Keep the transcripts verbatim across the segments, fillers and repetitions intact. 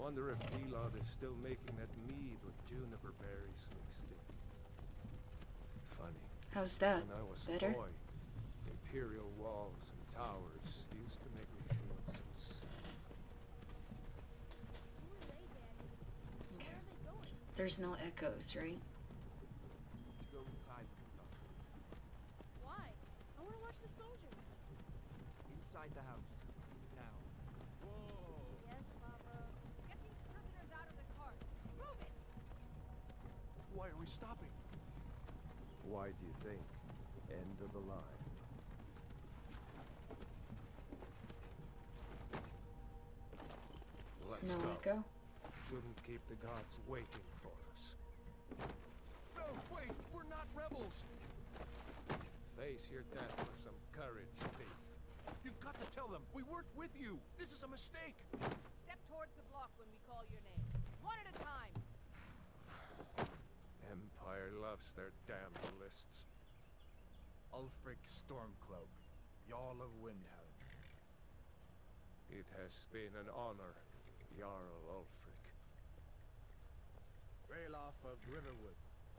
Wonder if Elod is still making that mead with juniper berries mixed in. Funny. How's that? When I was Better? a boy, imperial walls and towers used to make me feel so sad. Okay. There's no echoes, right? To go inside. Why? I want to watch the soldiers. Inside the house. Now. Whoa! Yes, Papa. Get these prisoners out of the carts. Move it! Why are we stopping? Why do you think? End of the line. Let's No go. echo? Shouldn't keep the gods waiting for us. No, wait! We're not rebels! Face your death with some courage, thief. You've got to tell them! We weren't with you! This is a mistake! Step towards the block when we call your name. One at a time. Empire loves their damned lists. Ulfric Stormcloak, Jarl of Windhelm. It has been an honor, Jarl Ulfric. Ralof of Riverwood.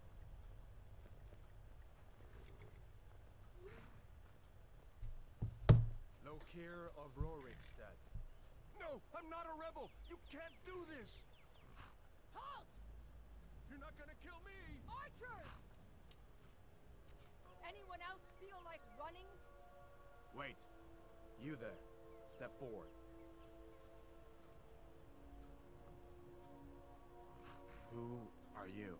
Lokir of Rorikstead. No! I'm not a rebel! You can't do this! Halt! You're not gonna kill me! Archers! Anyone else feel like running? Wait. You there. Step forward. Who are you?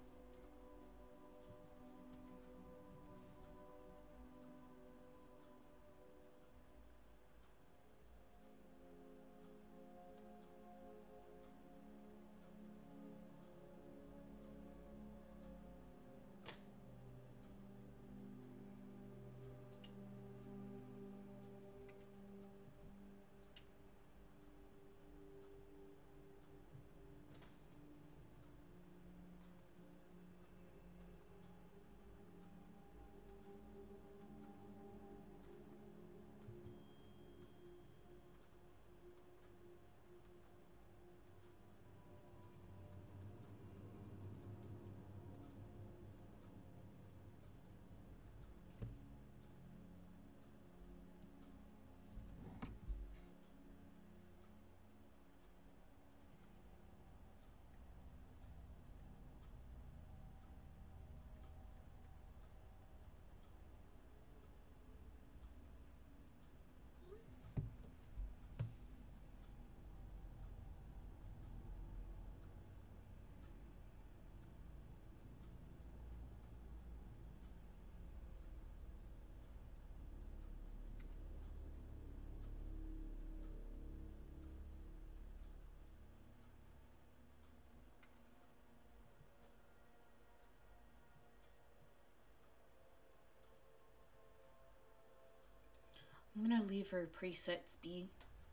I'm gonna leave her presets be.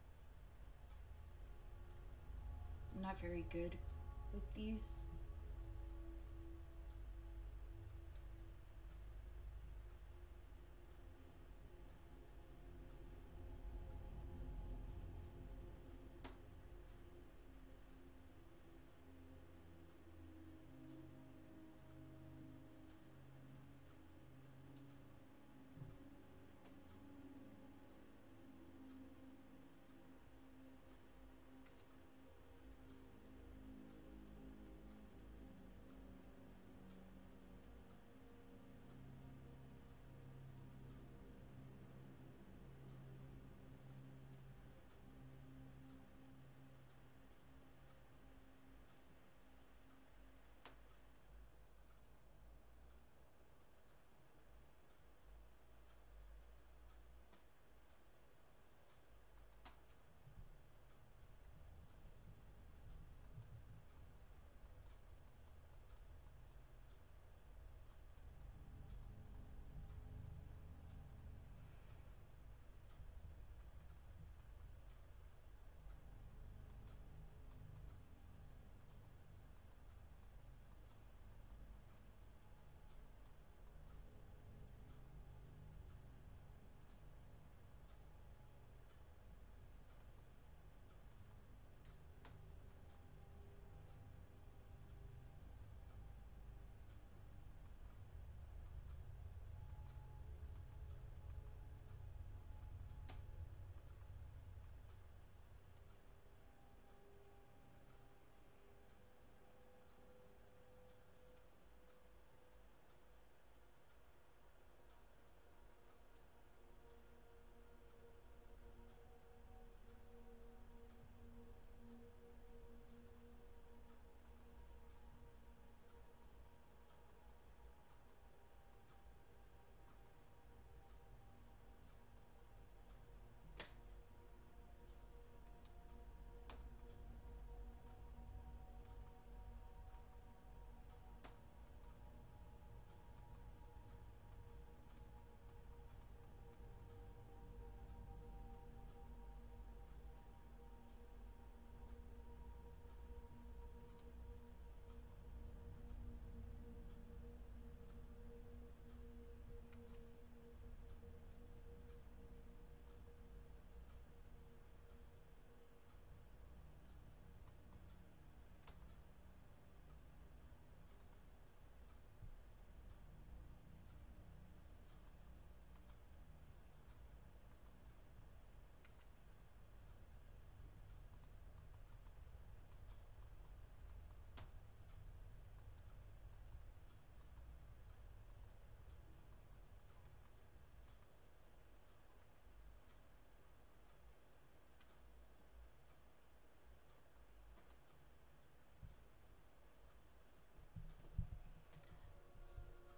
I'm not very good with these.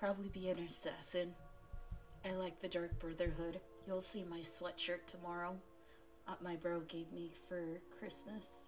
probably be an assassin. I like the Dark Brotherhood. You'll see my sweatshirt tomorrow. Uh, my bro gave me for Christmas.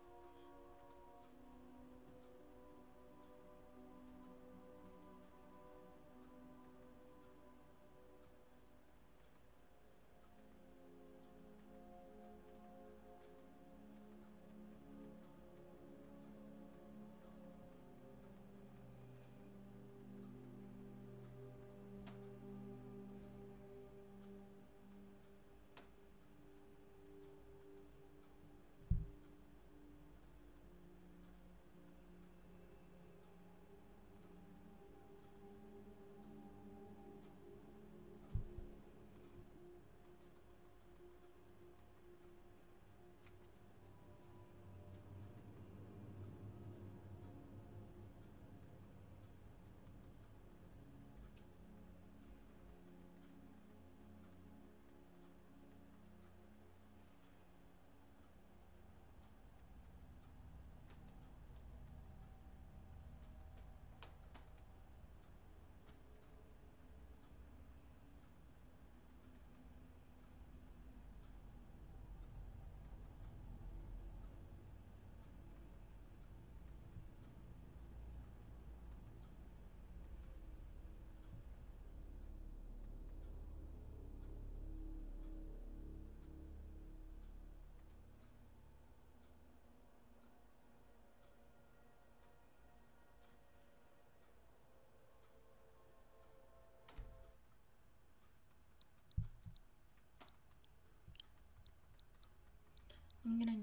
I'm gonna...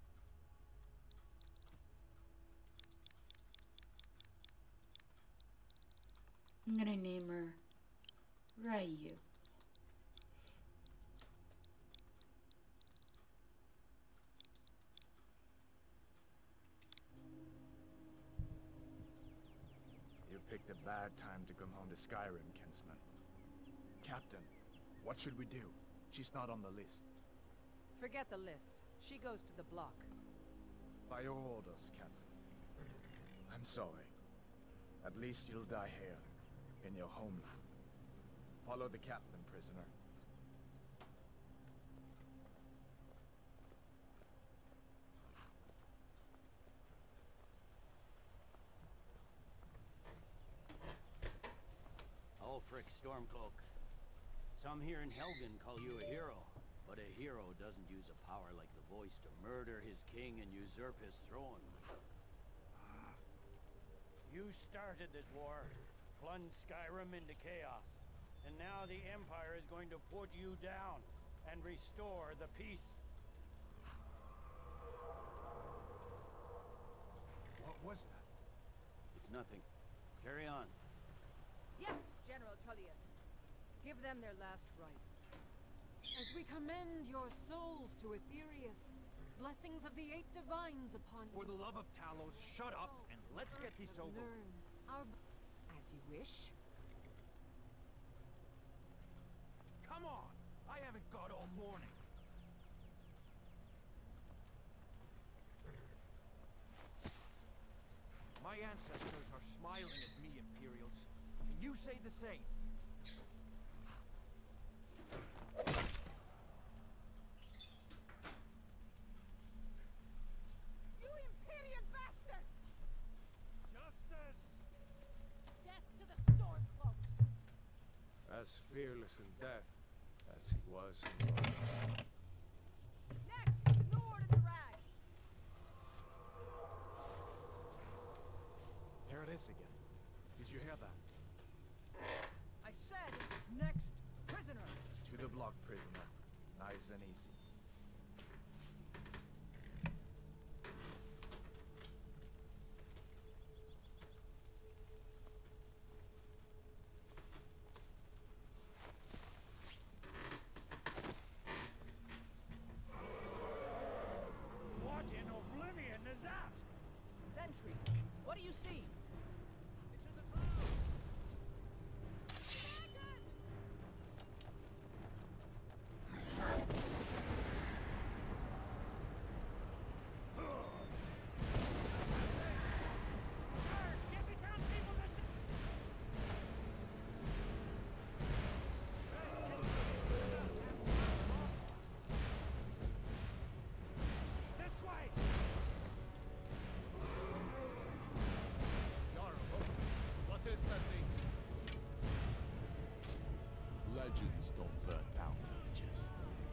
I'm gonna name her Ryu. You picked a bad time to come home to Skyrim, kinsman. Captain, what should we do? She's not on the list. Forget the list. She goes to the block. By your orders, Captain. I'm sorry. At least you'll die here, in your homeland. Follow the captain, prisoner. Ulfric Stormcloak. Some here in Helgen call you a hero, but a hero doesn't use a power like the voice to murder his king and usurp his throne. You started this war, plunged Skyrim into chaos, and now the Empire is going to put you down and restore the peace. What was that? It's nothing. Carry on. Yes, General Tullius. Give them their last rites. As we commend your souls to Aetherius, blessings of the eight divines upon you. For the love of Talos, shut up and let's get this over. Learn our... As you wish. Come on! I haven't got all morning. My ancestors are smiling at me, Imperials. Can you say the same? You Imperial bastards! Justice! Death to the Stormcloaks! As fearless in death as he was in life. Next, the Nord and the Rag! Here it is again. Did you hear that? I said, next, prisoner! To the block, prisoner. Nice and easy. What in oblivion is that? Sentry, what do you see? It's in the clouds! Dragon! legends don't burn down villages.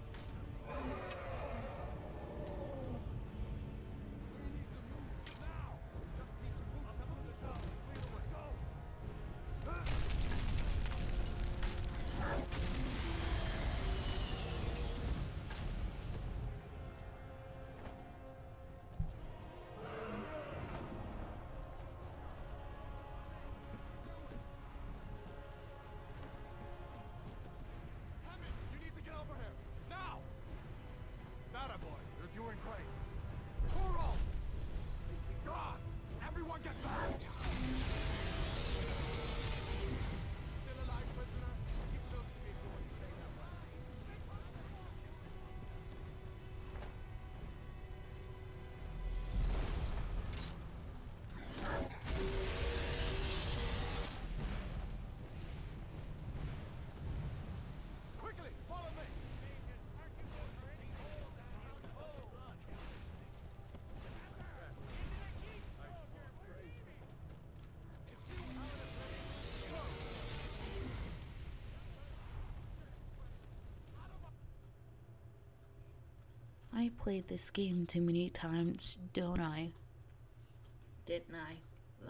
I played this game too many times, don't I? Didn't I? Blah.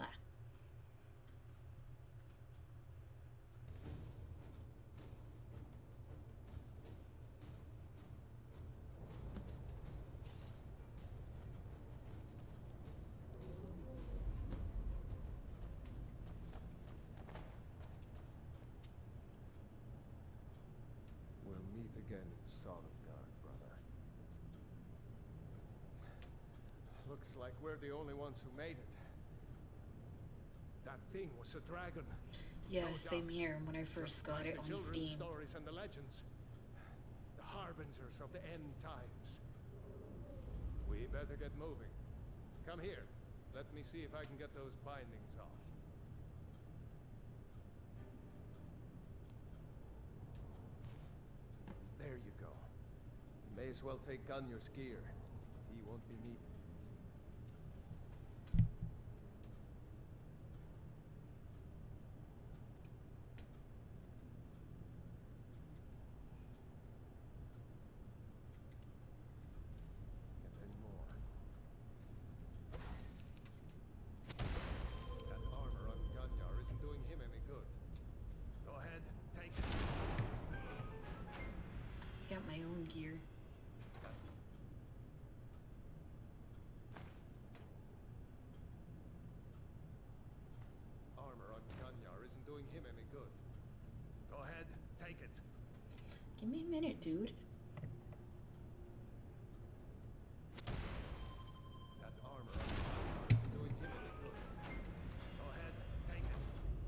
We'll meet again in Sodomgard, brother. Looks like we're the only ones who made it. That thing was a dragon. Yeah, No same doubt. here when I first Just got like it the on children's Steam. stories and the legends. The harbingers of the end times. We better get moving. Come here. Let me see if I can get those bindings off. There you go. You may as well take Gunnar's gear. He won't be needed. And then more. That armor on Gunnar isn't doing him any good. Go ahead, take it. Got my own gear. Armor on Gunnar isn't doing him any good. Go ahead, take it. Give me a minute, dude. That armor on Gunnar isn't doing him any good. Go ahead, take it.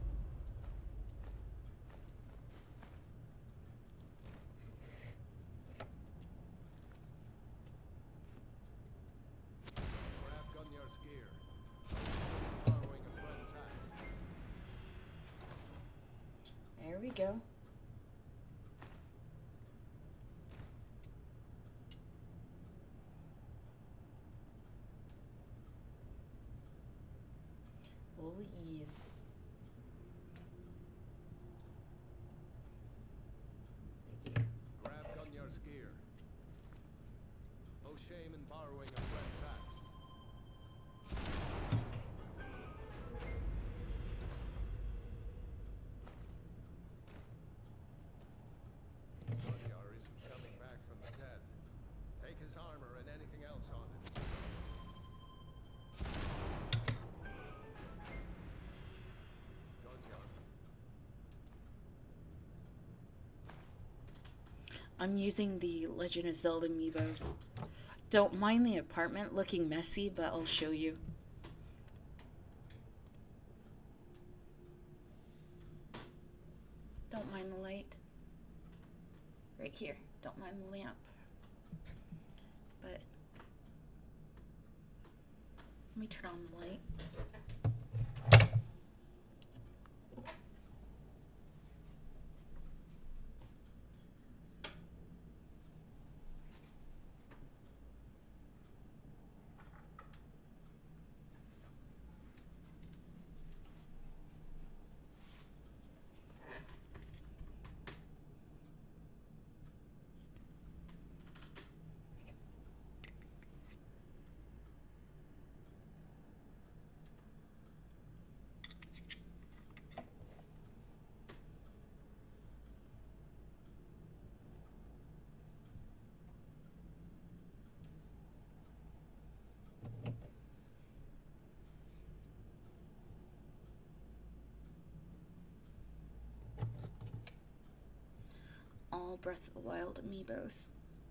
Grab Gunnar's gear. Borrowing a friend's axe. There we go. Oh yeah. Grab Gunnar's gear. No shame in borrowing a friend's axe. Gunnar isn't coming back from the dead. Take his armor and anything else on it. Gunnar. I'm using the Legend of Zelda amiibos. Don't mind the apartment looking messy, but I'll show you. Don't mind the light. Right here. Don't mind the lamp. But let me turn on the light. Breath of the Wild amiibos.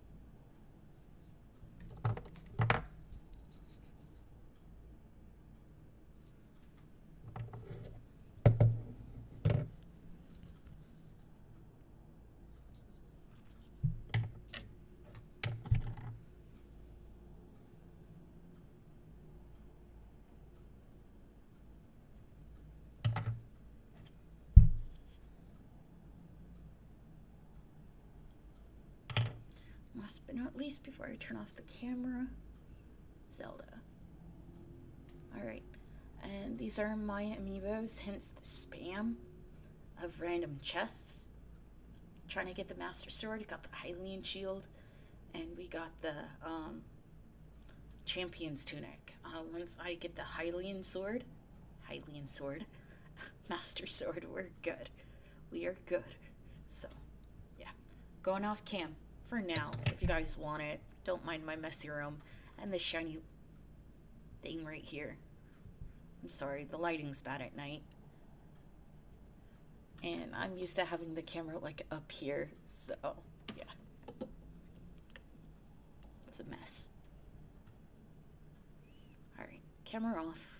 Last but not least, before I turn off the camera, Zelda. Alright, and these are my amiibos, hence the spam of random chests. Trying to get the Master Sword, got the Hylian Shield, and we got the um, Champion's Tunic. Uh, once I get the Hylian Sword, Hylian Sword, Master Sword, we're good. We are good. So, yeah. Going off cam. For now, if you guys want it, don't mind my messy room and the shiny thing right here. I'm sorry, the lighting's bad at night. And I'm used to having the camera like up here, so yeah. It's a mess. Alright, camera off.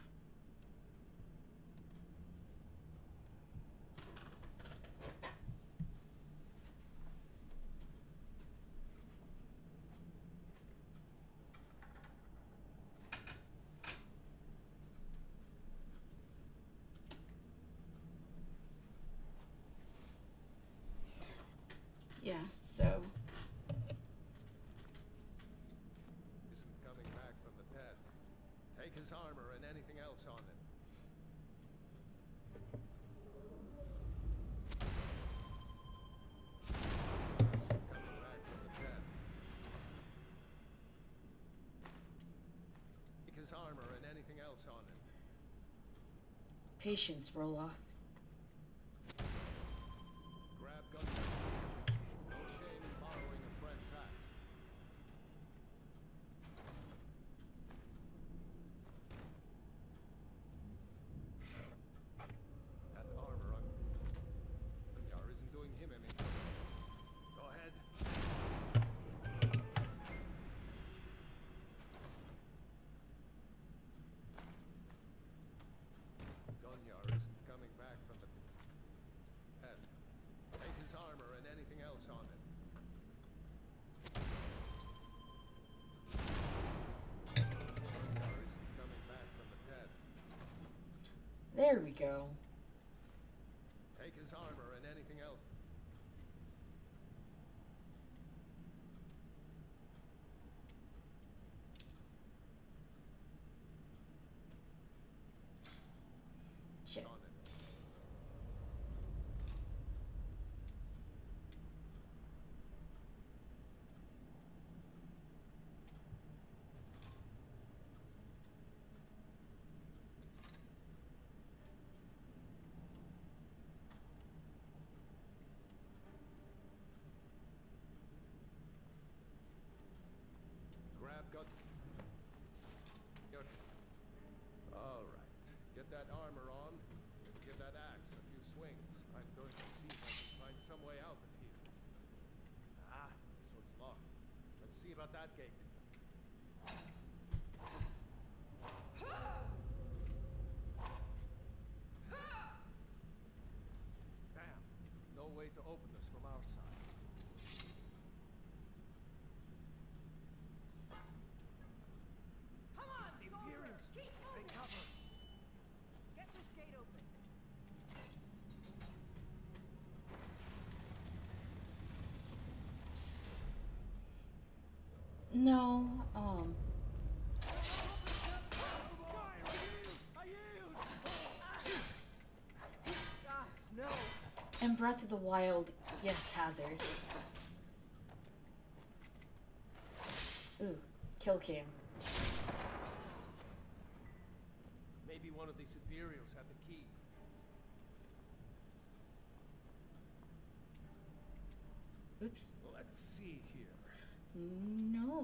Yeah, so Isn't coming back from the dead. Take his armor and anything else on it. Isn't coming back from the dead. Take his armor and anything else on it. patience, roll off. Grab gun. No shame in borrowing a friend's axe. That armor on Yar isn't doing him any good. Go ahead. Gunyar isn't coming back from the head. Take his armor and anything else on it. Gunyar isn't coming back from the dead. There we go. Take his armor and anything else. Shit. On it. Grab gun. Your- All right. Get that armor on. Give that axe a few swings. I'm going to see if I can find some way out of here. Ah, this one's locked. Let's see about that gate. Damn. No way to open this from our side. Come on, The soldiers! Imperials! Keep Take moving! cover! Get this gate open. No, um, I yield! Guys, no! in Breath of the Wild, yes, Hazard. Ooh, kill cam. Maybe one of these Imperials had the key. Oops. Let's see here. No.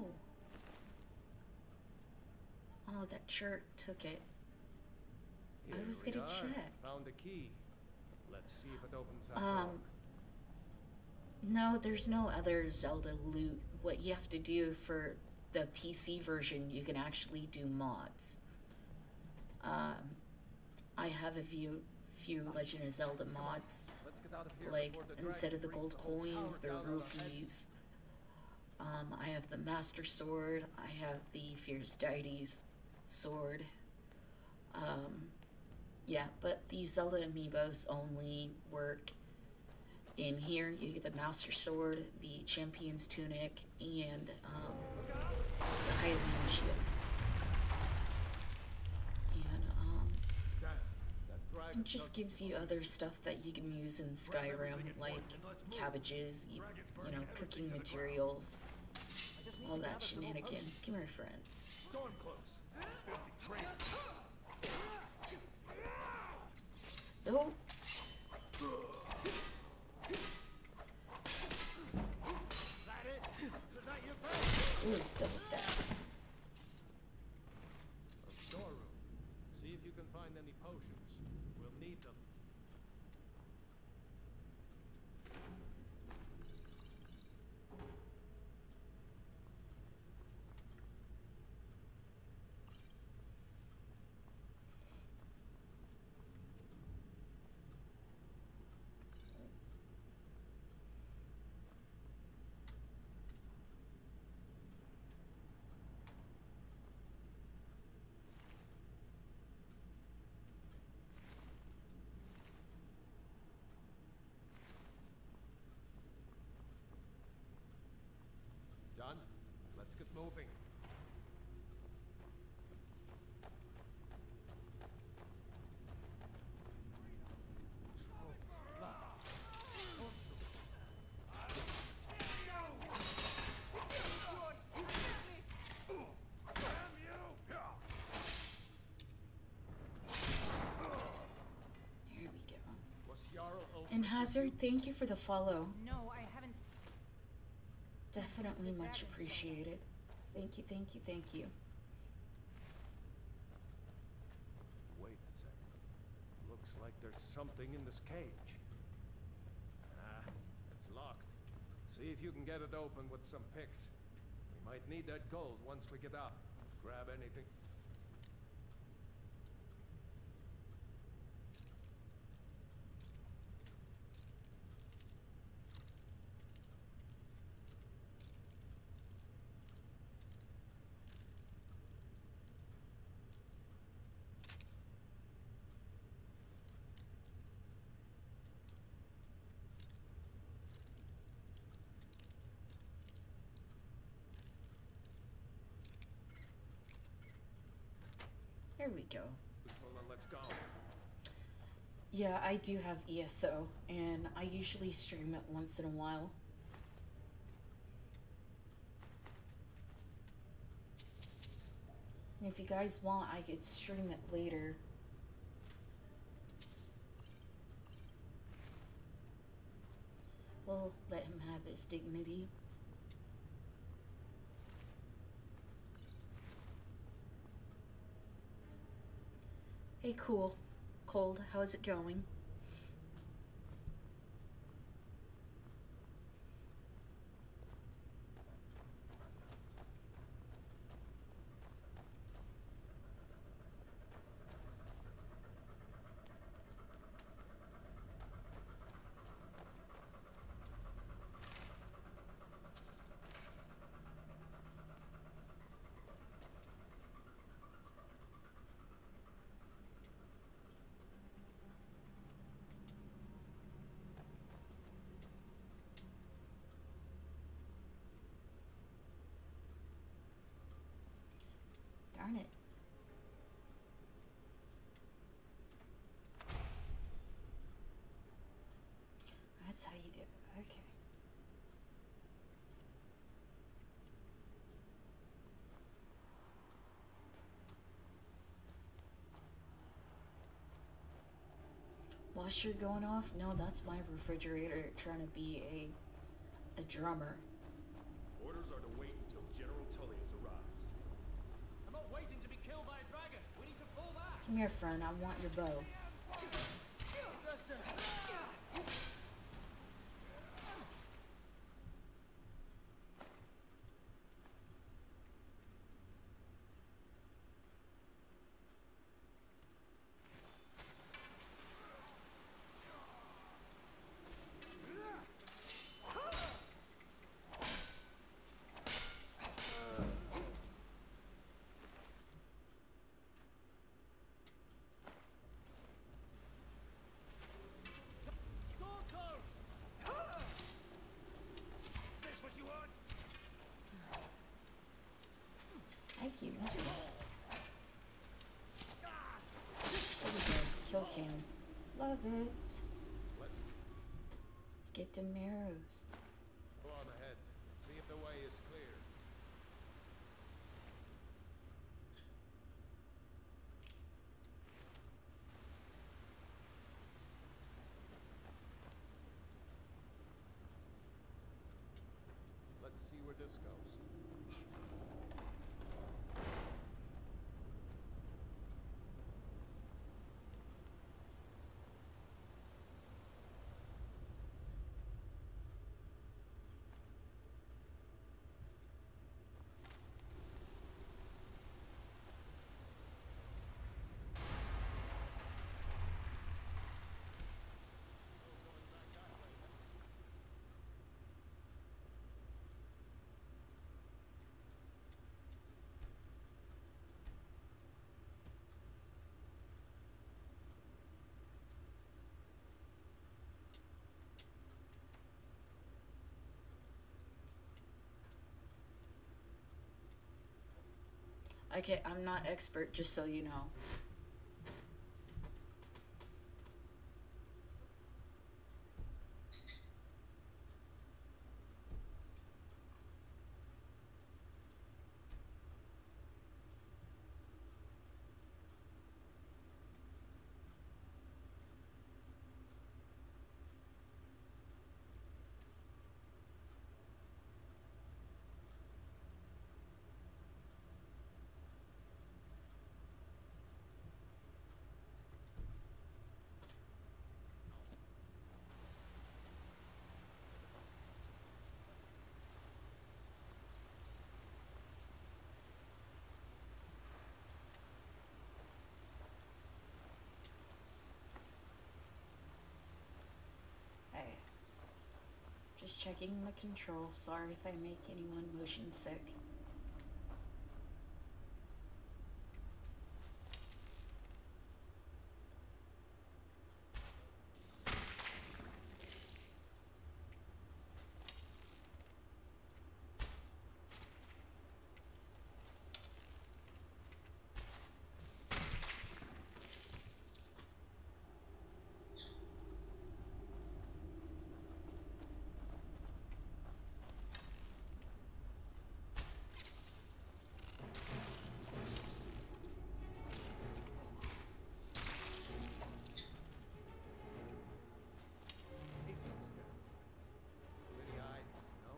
Oh, that jerk took it. I Here was we gonna are. check. Found the key. Let's see if it opens that Um, door. No, there's no other Zelda loot. What you have to do for the P C version, you can actually do mods. Um, I have a few, few Legend of Zelda mods. Let's get out of here Like, before the instead dragon of the brings gold the whole coins, tower they're down on our heads. rupees. Um, I have the Master Sword. I have the Fierce Deities sword. Um, yeah, but the Zelda amiibos only work in here. You get the Master Sword, the Champion's Tunic, and um, the Hylian Shield. And um, Damn, that dragon it just doesn't gives you other stuff that you can use in Skyrim, like cabbages, you, you know, cooking materials, all that shenanigans. Come here, friends. storm close. Filthy traitor. Oh, That it? Is that your best? ooh, double stab. A storeroom. See if you can find any potions. We'll need them. Done? Let's get moving. Here we go. Was Jarl over? And Hazard, thank you for the follow. No, I haven't. s- Definitely much appreciated. Thank you, thank you, thank you. Wait a second. Looks like there's something in this cage. Ah, it's locked. See if you can get it open with some picks. We might need that gold once we get up. Grab anything. Here we go. This one, and let's go. Yeah, I do have E S O, and I usually stream it once in a while. And if you guys want, I could stream it later. We'll let him have his dignity. Hey, cool. Cold, how's it going? Darn it. That's how you do it. Okay. Washer going off? No, that's my refrigerator trying to be a a drummer. Orders are to wait until General Tullius arrives. I'm not waiting to be killed by a dragon. We need to pull back. Come here, friend. I want your bow. Listen. There we go. Kill cam. Love it. Let's Let's get them arrows. go on ahead. See if the way is clear. Let's see where this goes. Okay, I'm not expert, just so you know. Just checking the control. Sorry if I make anyone motion sick. Pretty eyes, no?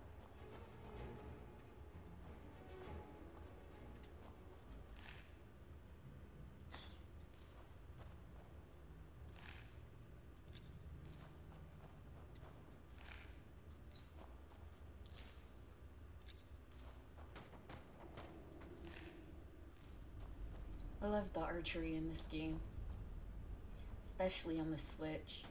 I love the archery in this game, especially on the Switch.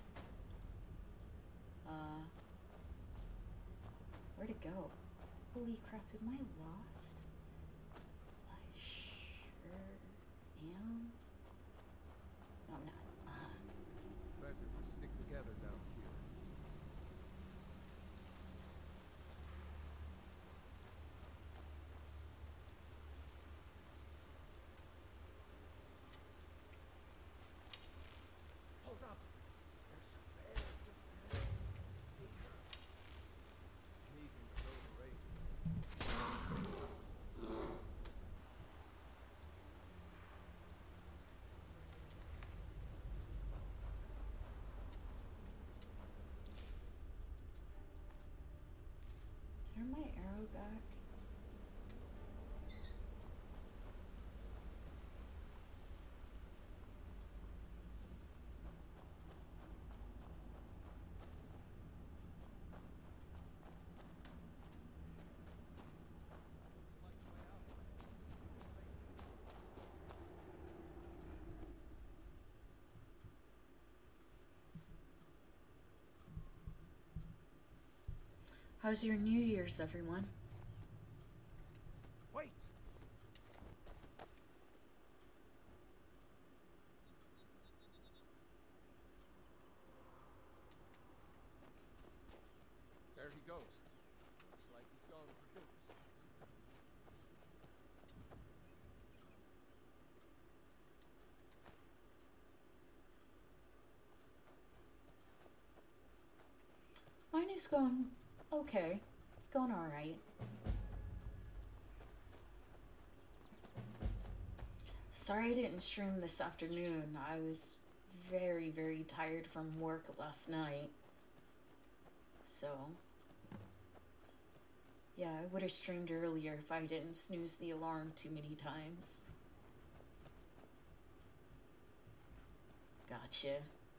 Uh, where'd it go? Holy crap, am I lost? I sure am. No, I'm not. Uh, Better to stick together down here. Hold up! There's some bears just ahead. See her? Sneaking below the radar. turn my arrow back. How's your New Year's, everyone? Wait! There he goes. Looks like he's gone for good. Streaming's going okay. It's going alright. Sorry I didn't stream this afternoon. I was very, very tired from work last night. So, yeah, I would have streamed earlier if I didn't snooze the alarm too many times. Gotcha.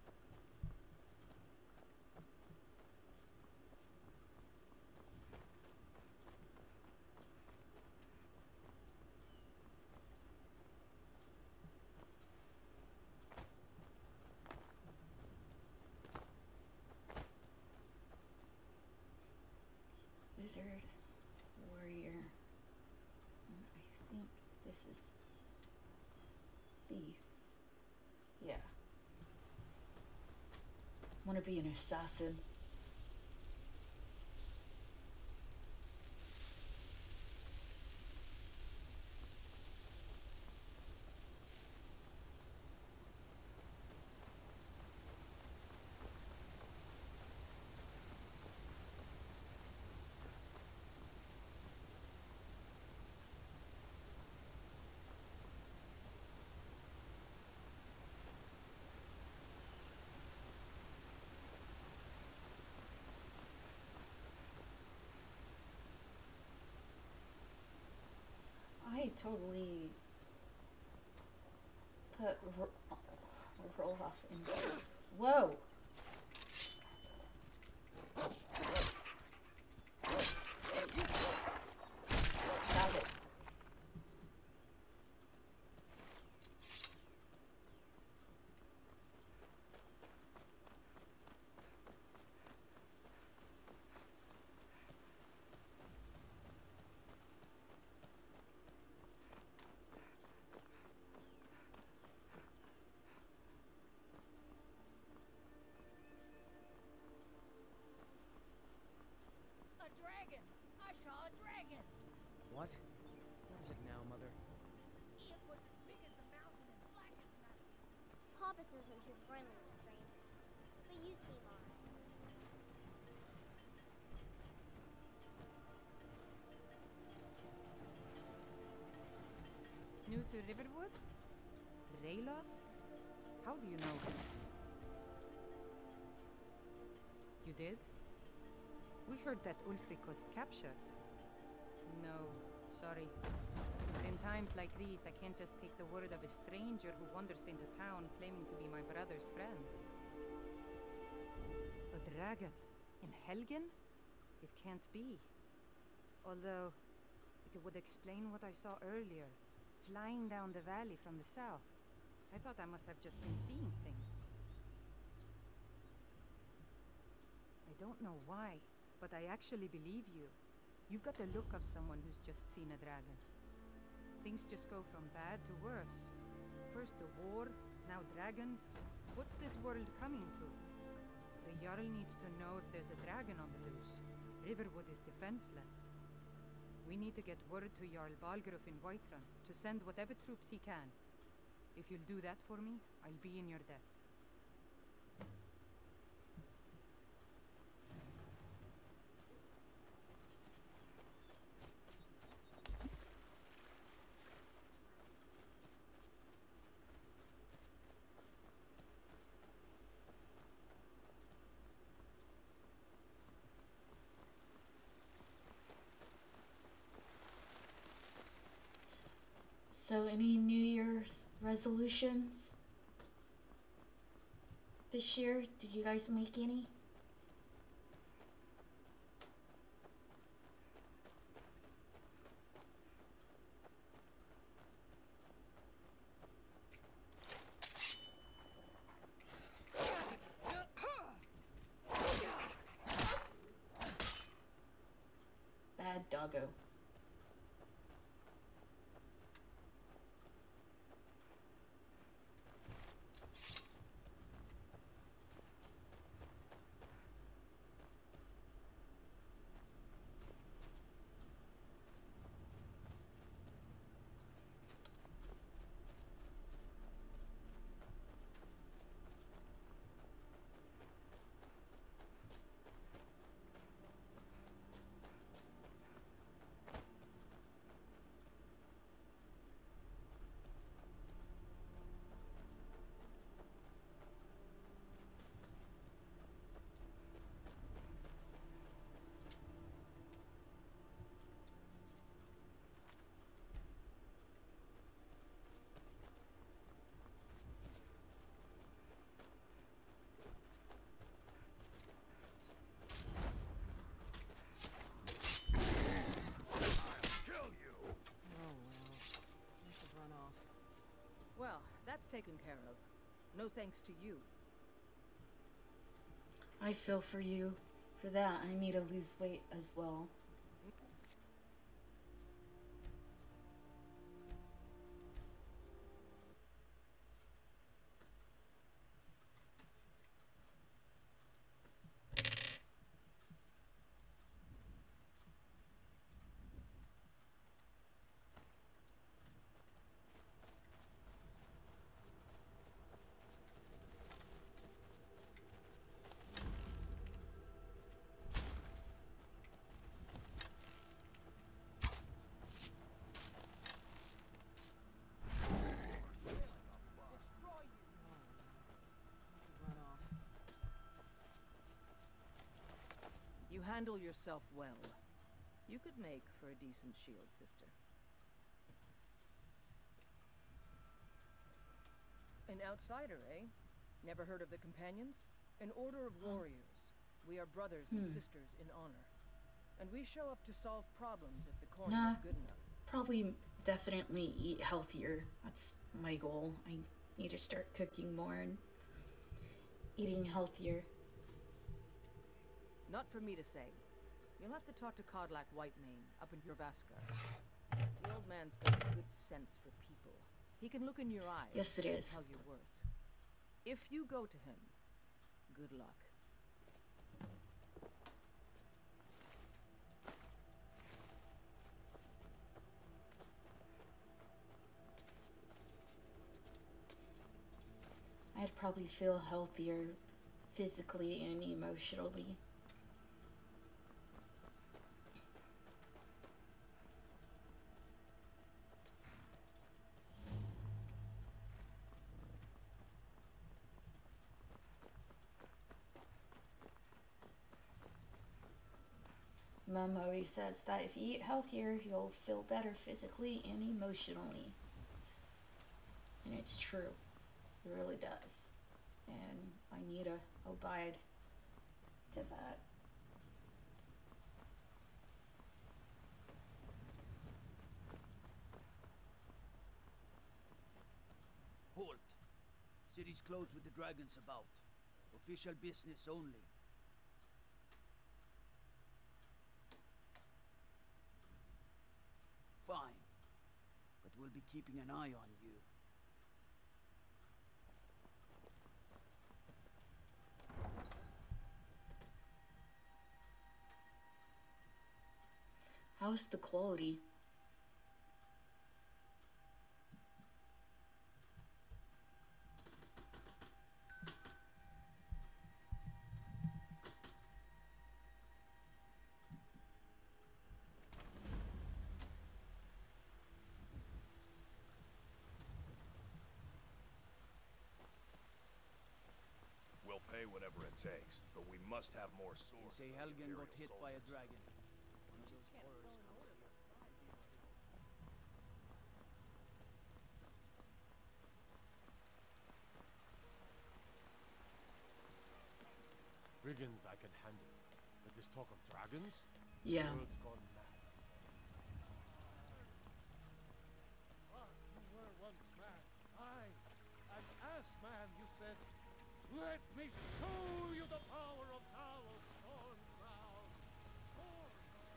Wizard, warrior, and I think this is thief. Yeah. Want to be an assassin. I totally put ro roll off in there. Whoa! Stop it. What? What is it now, Mother? It was as big as the mountain and black as night. Papas isn't too friendly with strangers, but you seem alright. New to Riverwood? Rayloff? How do you know him? You did? We heard that Ulfric was captured. No, sorry. But in times like these, I can't just take the word of a stranger who wanders into town claiming to be my brother's friend. A dragon? In Helgen? It can't be. Although, it would explain what I saw earlier, flying down the valley from the south. I thought I must have just been seeing things. I don't know why, but I actually believe you. You've got the look of someone who's just seen a dragon. Things just go from bad to worse. First the war, now dragons. What's this world coming to? The Jarl needs to know if there's a dragon on the loose. Riverwood is defenseless. We need to get word to Jarl Balgruuf in Whiterun to send whatever troops he can. If you'll do that for me, I'll be in your debt. So, any New Year's resolutions this year? Did you guys make any? Bad doggo. taken care of. No thanks to you. I feel for you. For that, I need to lose weight as well. You handle yourself well. You could make for a decent shield sister. An outsider, eh? Never heard of the Companions? An order of warriors. We are brothers and Hmm. sisters in honor. And we show up to solve problems if the corn Nah. is good enough. Probably definitely eat healthier. That's my goal. I need to start cooking more and eating healthier. Not for me to say. You'll have to talk to Kodlak Whitemane up in Jorvaska. The old man's got good sense for people. He can look in your eyes Yes, it and is. tell your worth. If you go to him, good luck. I'd probably feel healthier physically and emotionally. Mom always says that if you eat healthier, you'll feel better physically and emotionally. And it's true. It really does. And I need to abide to that. Halt. City's closed with the dragons about. Official business only. Fine. But we'll be keeping an eye on you. How's the quality? We'll pay whatever it takes, but we must have more They swords. say for the Helgen got Imperial hit by a soldiers. dragon. One of those horrors comes here. Brigands I can handle, but this talk of dragons? Yeah. World's gone mad. Ah, you were once man. I, an ass man, you said. Let me show you the power of Talos Storm Crown. Storm.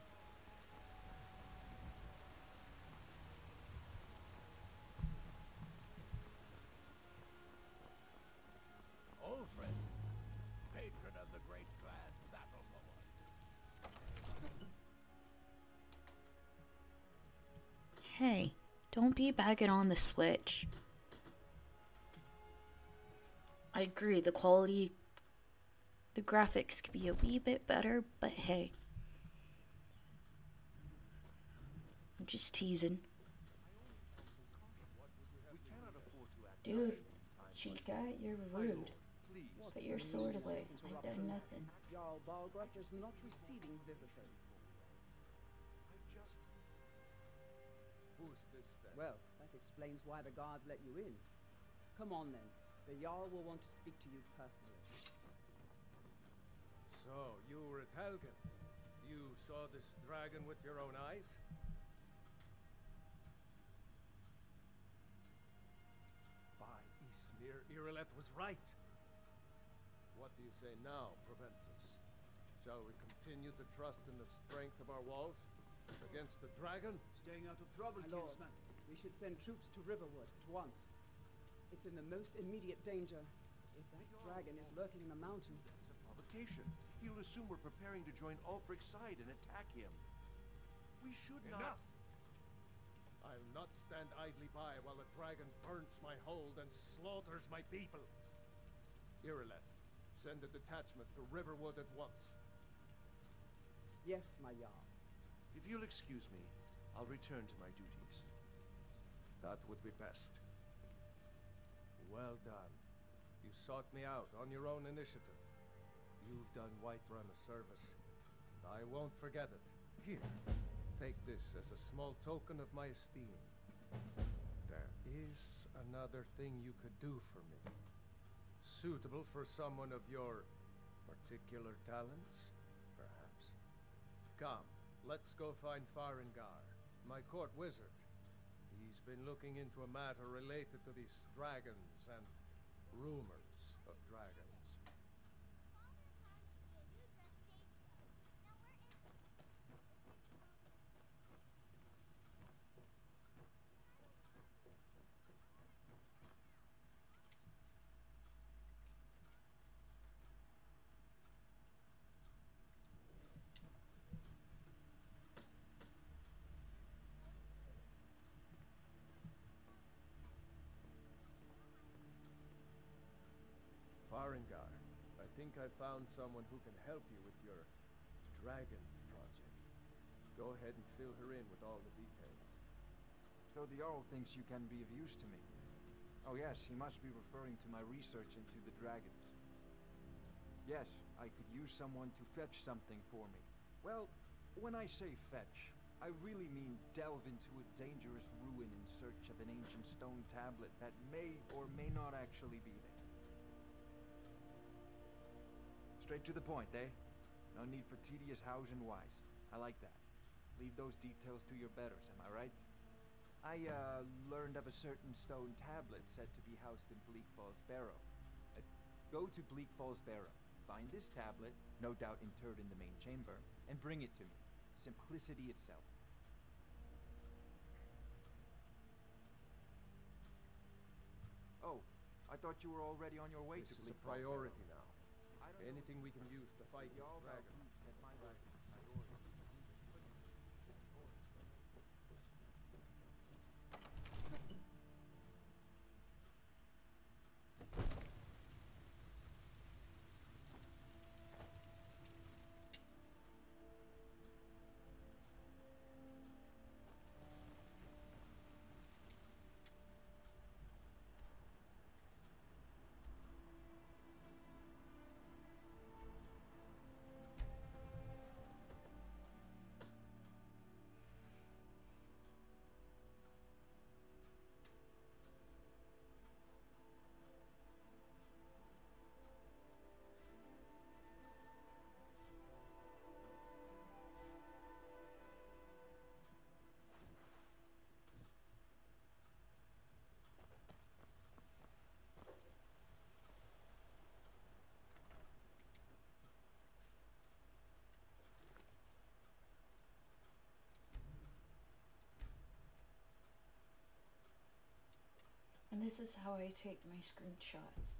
Old friend, patron of the great clan Battleborn. Hey, don't be bagging on the Switch. I agree, the quality, the graphics could be a wee bit better, but hey. I'm just teasing. Dude, Chica, you're rude. Put your sword away. I've done nothing. Jarl Balgruch is not receiving visitors. Who's this then? Well, that explains why the guards let you in. Come on then. The Jarl will want to speak to you personally. So, you were at Helgen. You saw this dragon with your own eyes? By Ir Irileth was right. What do you say now, Proventus? Shall we continue to trust in the strength of our walls against the dragon? Staying out of trouble, My lord, kinsman. we should send troops to Riverwood at once. It's in the most immediate danger. If that dragon is lurking in the mountains... That's a provocation. He'll assume we're preparing to join Ulfric's side and attack him. We should not... Enough! I'll not stand idly by while the dragon burns my hold and slaughters my people. Irileth, send a detachment to Riverwood at once. Yes, my Jarl. If you'll excuse me, I'll return to my duties. That would be best. Well done. You sought me out on your own initiative. You've done Whiterun a service. I won't forget it. Here, take this as a small token of my esteem. There is another thing you could do for me. Suitable for someone of your particular talents, perhaps. Come, let's go find Farengar, my court wizard. He's been looking into a matter related to these dragons and rumors of dragons. Farengar, I think I found someone who can help you with your dragon project. Go ahead and fill her in with all the details. So the Jarl thinks you can be of use to me. Oh yes, he must be referring to my research into the dragons. Yes, I could use someone to fetch something for me. Well, when I say fetch, I really mean delve into a dangerous ruin in search of an ancient stone tablet that may or may not actually be there. Straight to the point, eh? No need for tedious hows and whys. I like that. Leave those details to your betters, am I right? I, uh, learned of a certain stone tablet said to be housed in Bleak Falls Barrow. Uh, go to Bleak Falls Barrow, find this tablet, no doubt interred in the main chamber, and bring it to me. Simplicity itself. Oh, I thought you were already on your way This to is Bleak a Falls priority Barrow. now. Anything we can use to fight this Jarl dragon. Valhoef said my work is a priority. And this is how I take my screenshots.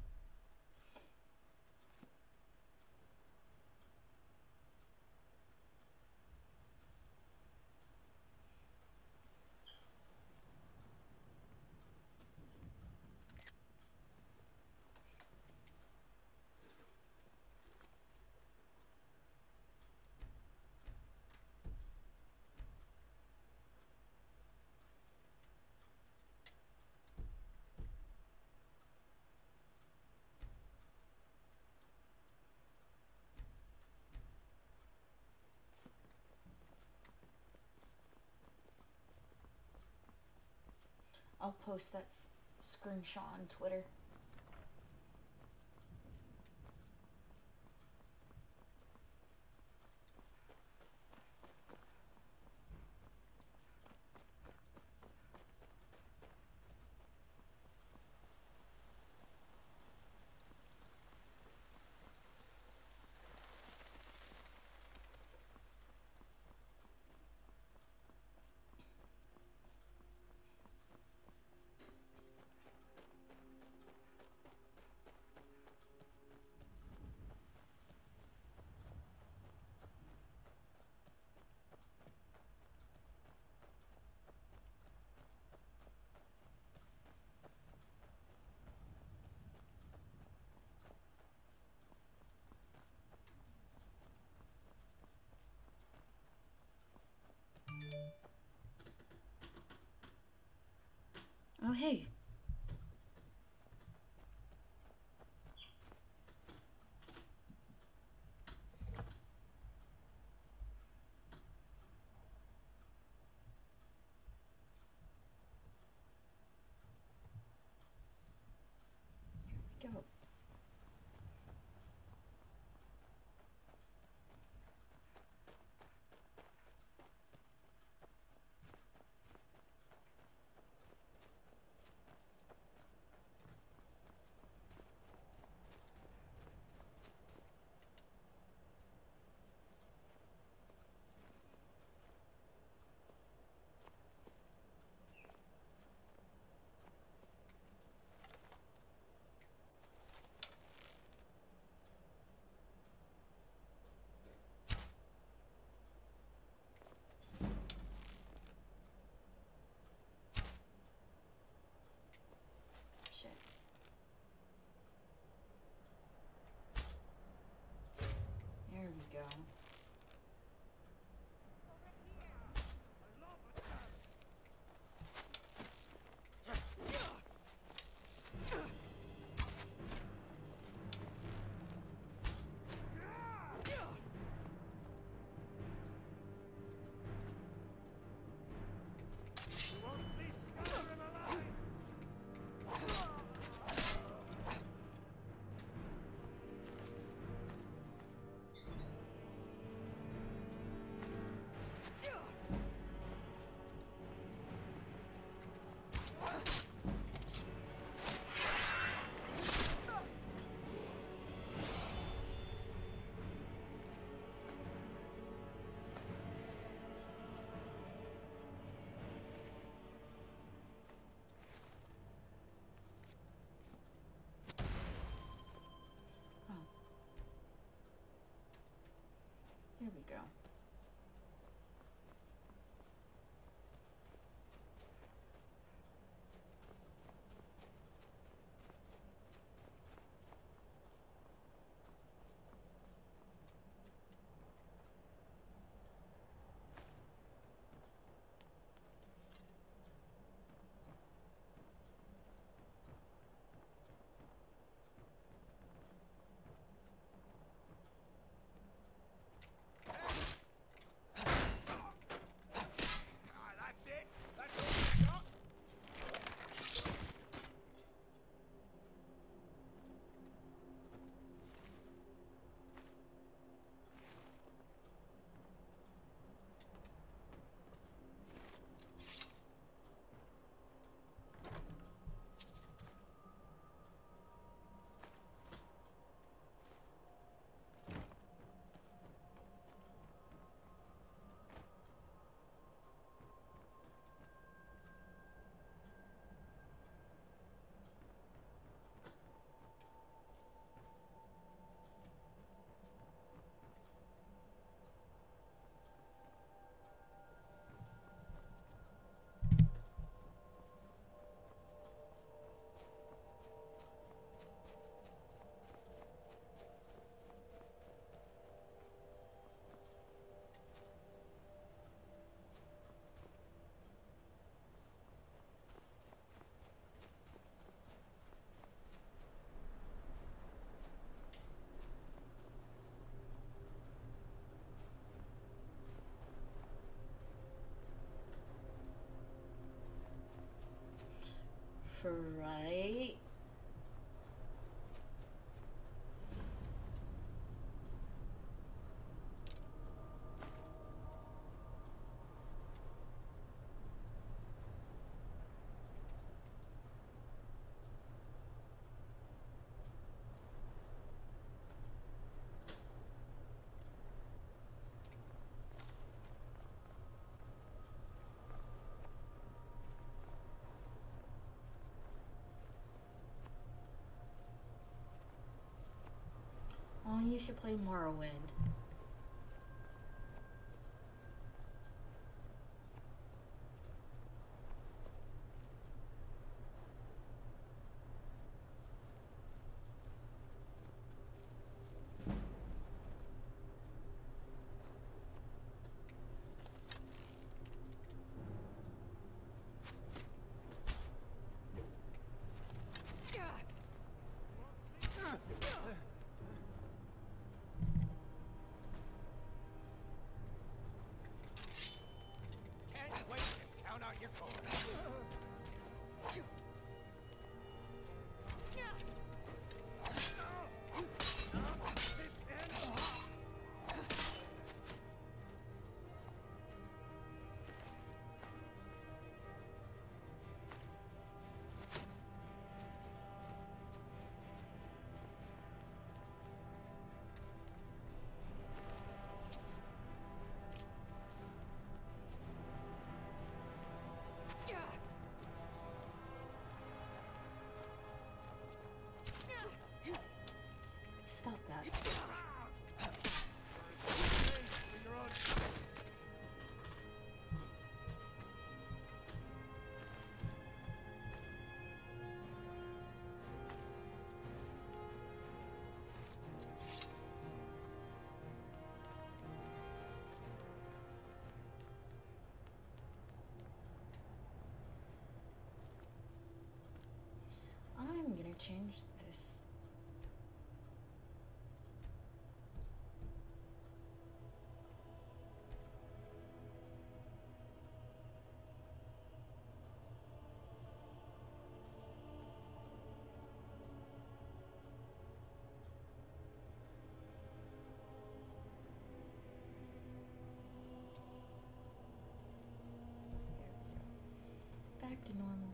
I'll post that s screenshot on Twitter. hey. Here we go. Shit. There we go. Here we go. Right. Oh, you should play Morrowind. change this? Back to normal.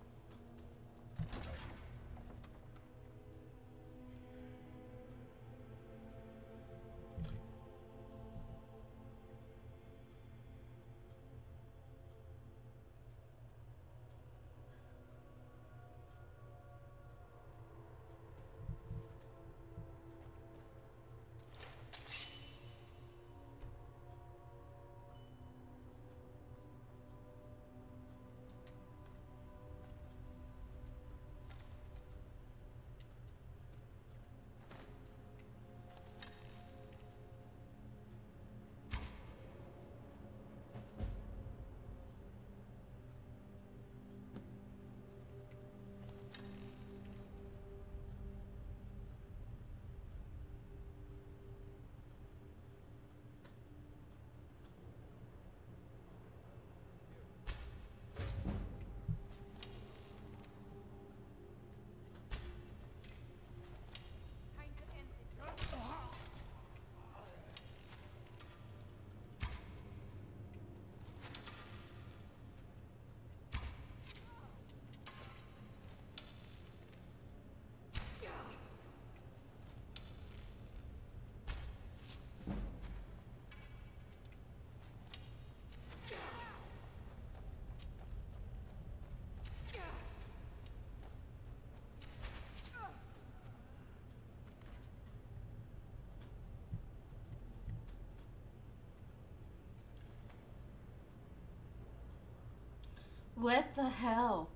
What the hell?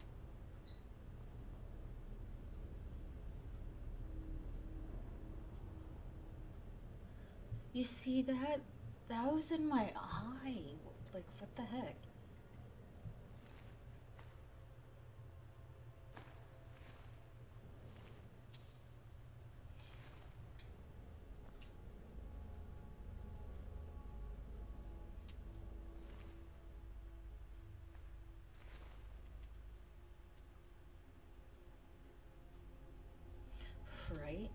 You see that? That was in my eye. Like, what the heck? Right?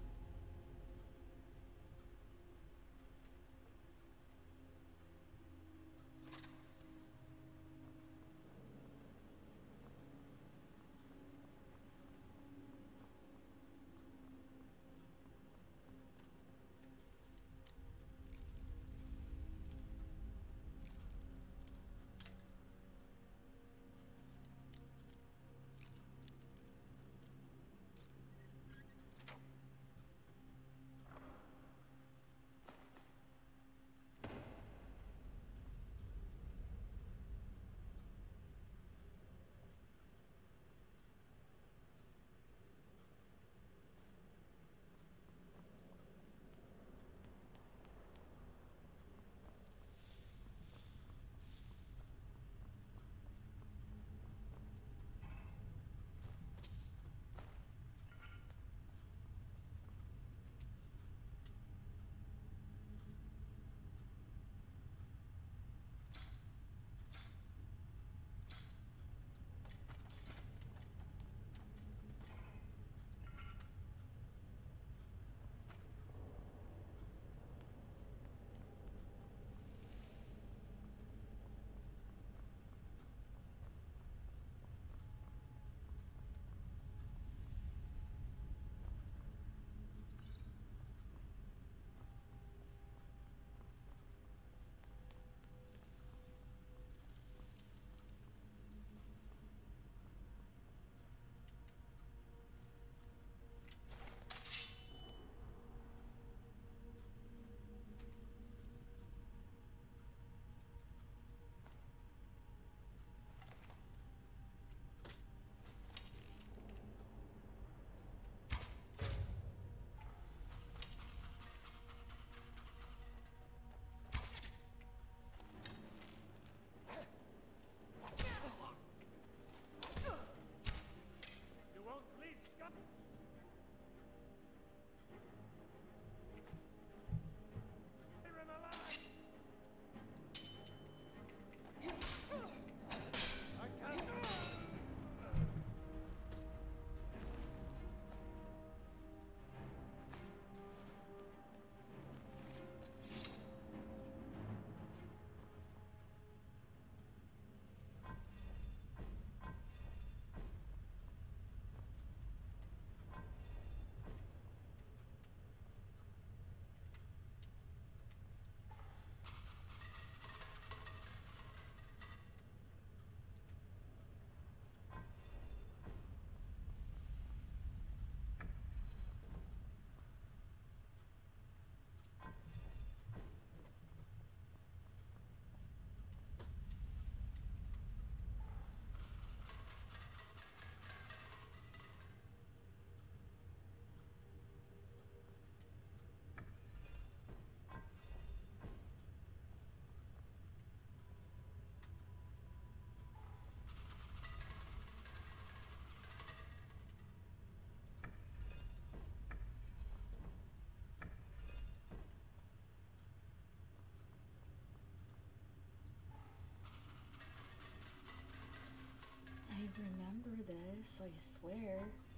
close, I swear.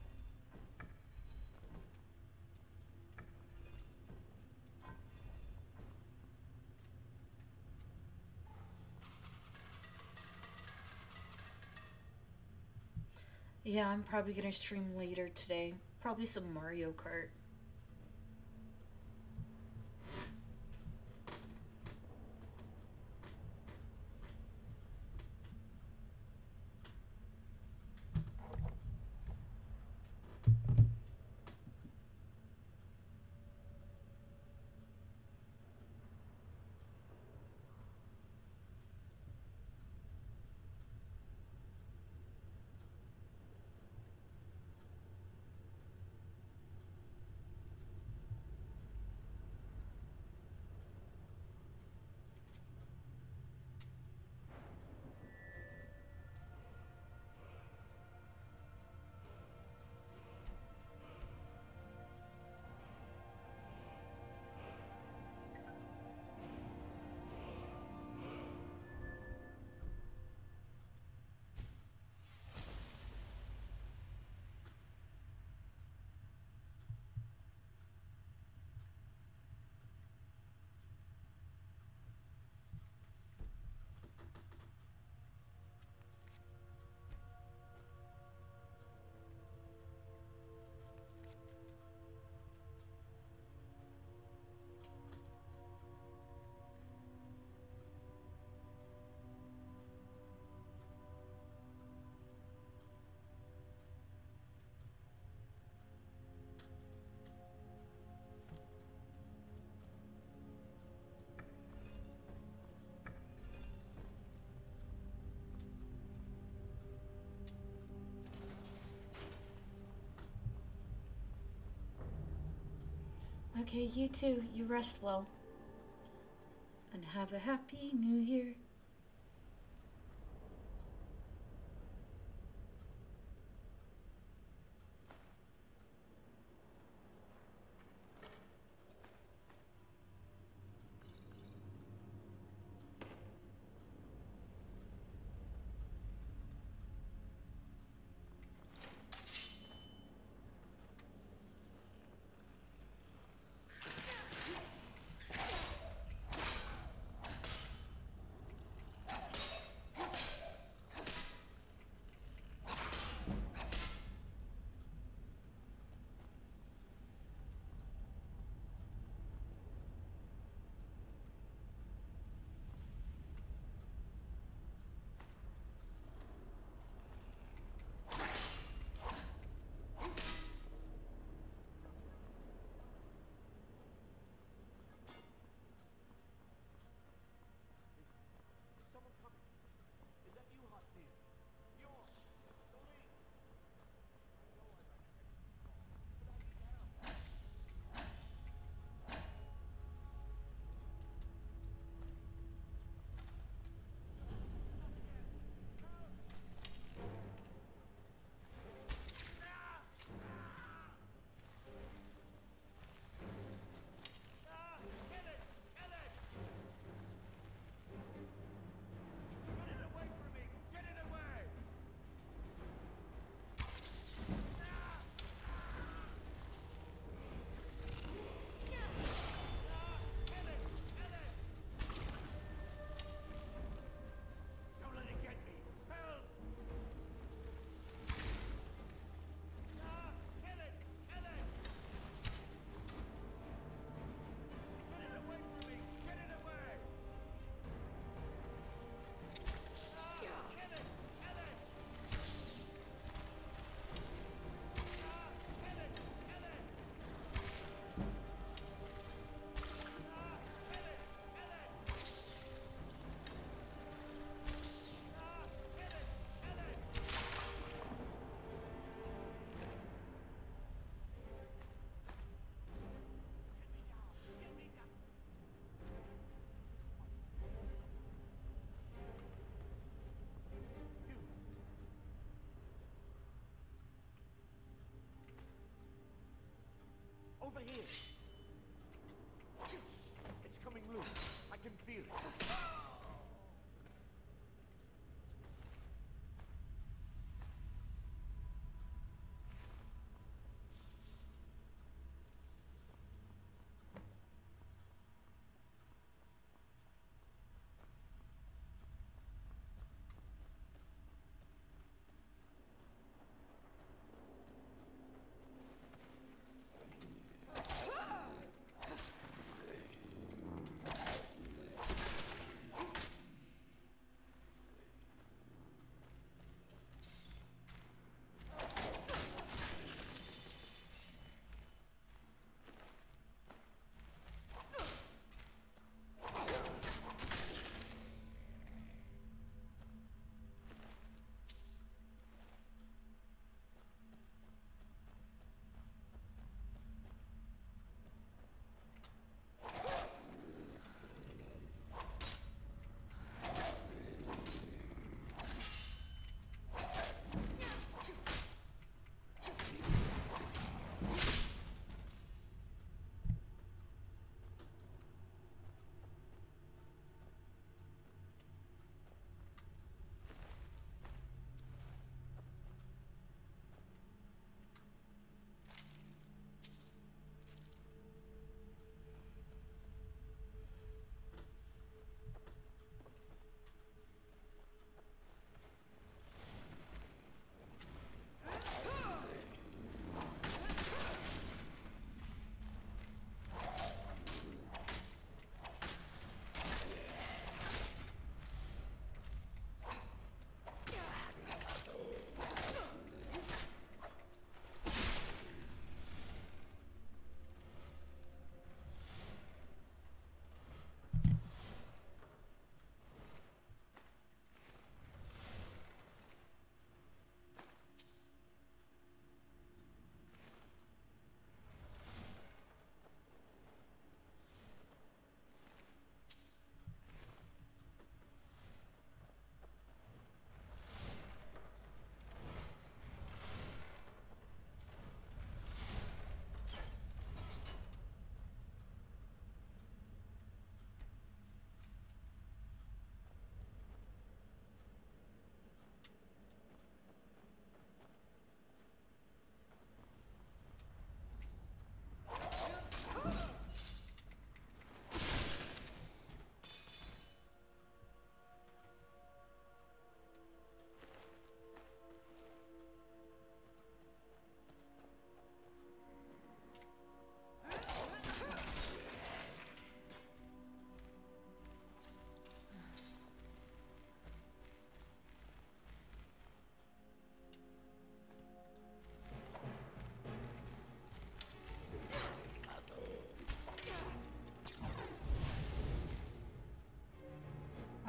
Yeah, I'm probably gonna stream later today. Probably some Mario Kart. Okay, you too. You rest well. And have a happy new year.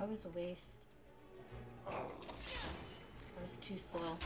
That was a waste. I was too slow.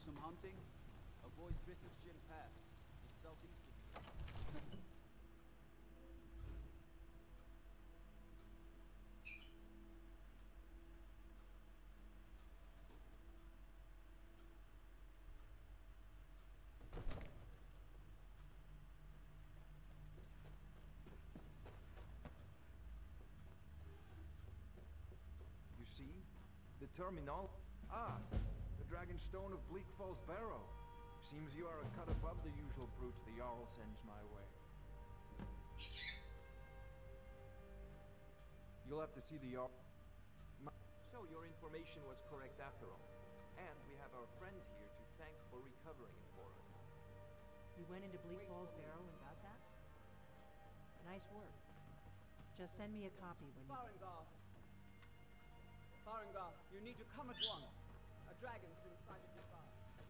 some hunting? Avoid Bithilshin Pass. It's southeast of you. You see? The terminal? Ah, the Dragon Stone of Bleak Falls Barrow. Seems you are a cut above the usual brutes the Jarl sends my way. You'll have to see the Jarl. So your information was correct after all. And we have our friend here to thank for recovering it for us. You went into Bleak Falls Barrow and got that? Nice work. Just send me a copy when you... Farengar! Farengar, you need to come at once. A dragon's been sighted nearby.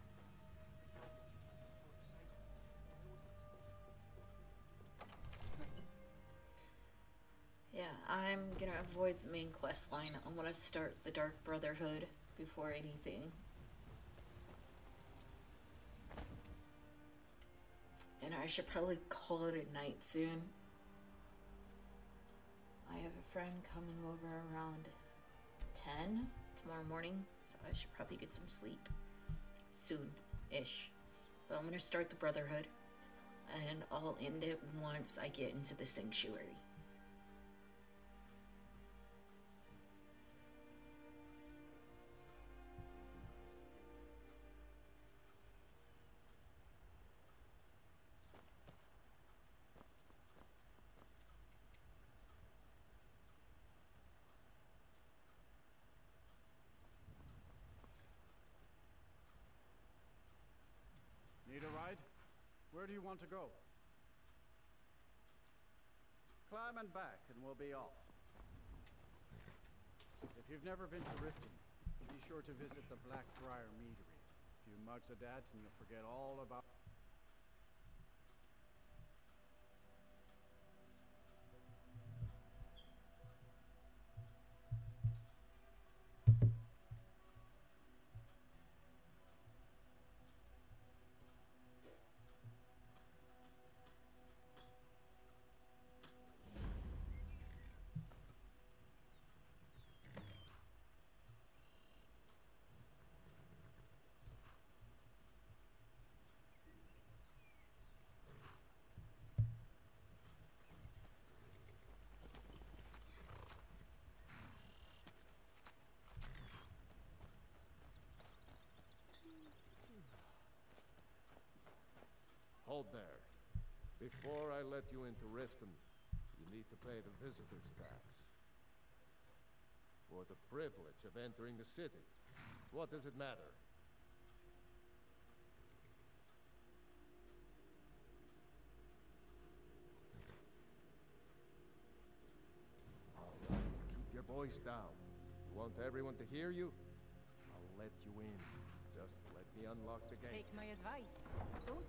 Yeah, I'm gonna avoid the main quest line. I'm gonna start the Dark Brotherhood before anything. And I should probably call it a night soon. I have a friend coming over around ten tomorrow morning, so I should probably get some sleep soon-ish. But I'm gonna start the Brotherhood, and I'll end it once I get into the Sanctuary. Need a ride? Where do you want to go? Climb and back and we'll be off. If you've never been to Riften, be sure to visit the Blackfriar Meadery. A few mugs of that and you'll forget all about... Hold there. Before I let you into Riften, you need to pay the visitor's tax. For the privilege of entering the city. What does it matter? All right, keep your voice down. If you want everyone to hear you, I'll let you in. Just let me unlock the gate. Take my advice. Don't...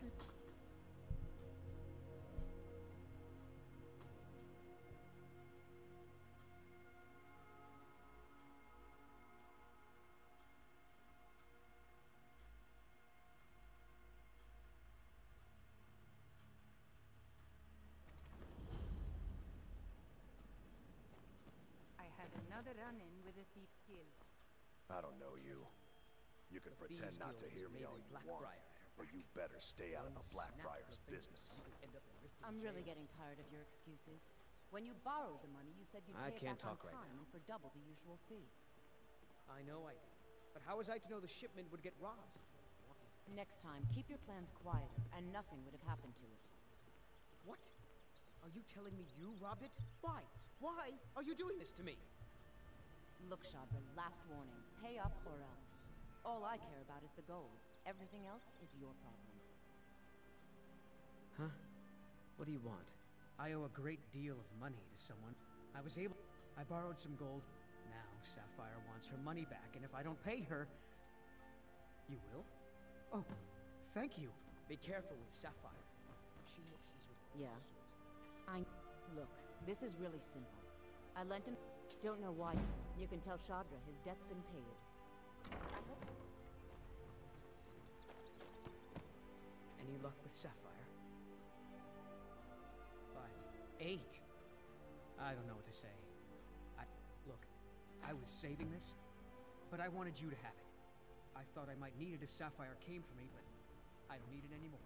Another run-in with a thief's guild. I don't know you. You can pretend not to hear me all you want, but you better stay out of the Blackfriar's business. I'm really getting tired of your excuses. When you borrowed the money, you said you'd I pay it can't back talk on right time now. and for double the usual fee. I know I did. But how was I to know the shipment would get robbed? Next time, keep your plans quieter, and nothing would have happened to it. What? Are you telling me you robbed it? Why? Why are you doing this to me? Look, Shadra, last warning. Pay up or else. All I care about is the gold. Everything else is your problem. Huh? What do you want? I owe a great deal of money to someone. I was able... I borrowed some gold. Now Sapphire wants her money back, and if I don't pay her... You will? Oh, thank you. Be careful with Sapphire. She mixes with... Yeah. I... Look, this is really simple. I lent him... Don't know why. You can tell Shadra his debt's been paid. I hope... Any luck with Sapphire? Five. Eight. I don't know what to say. I... Look, I was saving this, but I wanted you to have it. I thought I might need it if Sapphire came for me, but I don't need it anymore.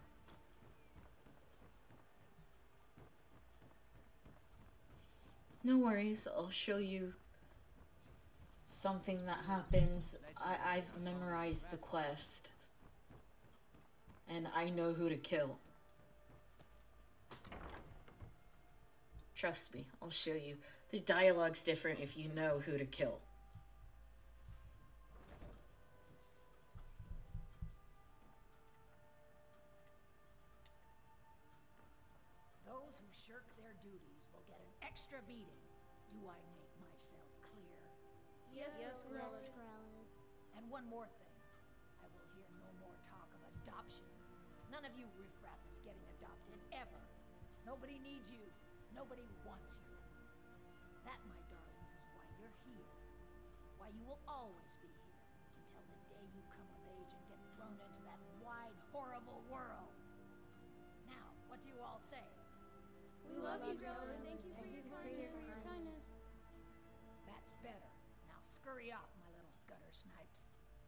No worries, I'll show you something that happens. I I've memorized the quest. And I know who to kill. Trust me, I'll show you. The dialogue's different if you know who to kill. Those who shirk their duties will get an extra beating. Do I make myself clear? Yes, yes, Skrellin. And one more thing. I will hear no more talk of adoptions. None of you riffraff is getting adopted, ever. Nobody needs you. Nobody wants you. That, my darlings, is why you're here. Why you will always be here. Until the day you come of age and get thrown into that wide, horrible world. Now, what do you all say? We love you, Growler. Thank you for your kindness. kindness. That's better. Now scurry off, my little gutter snipes.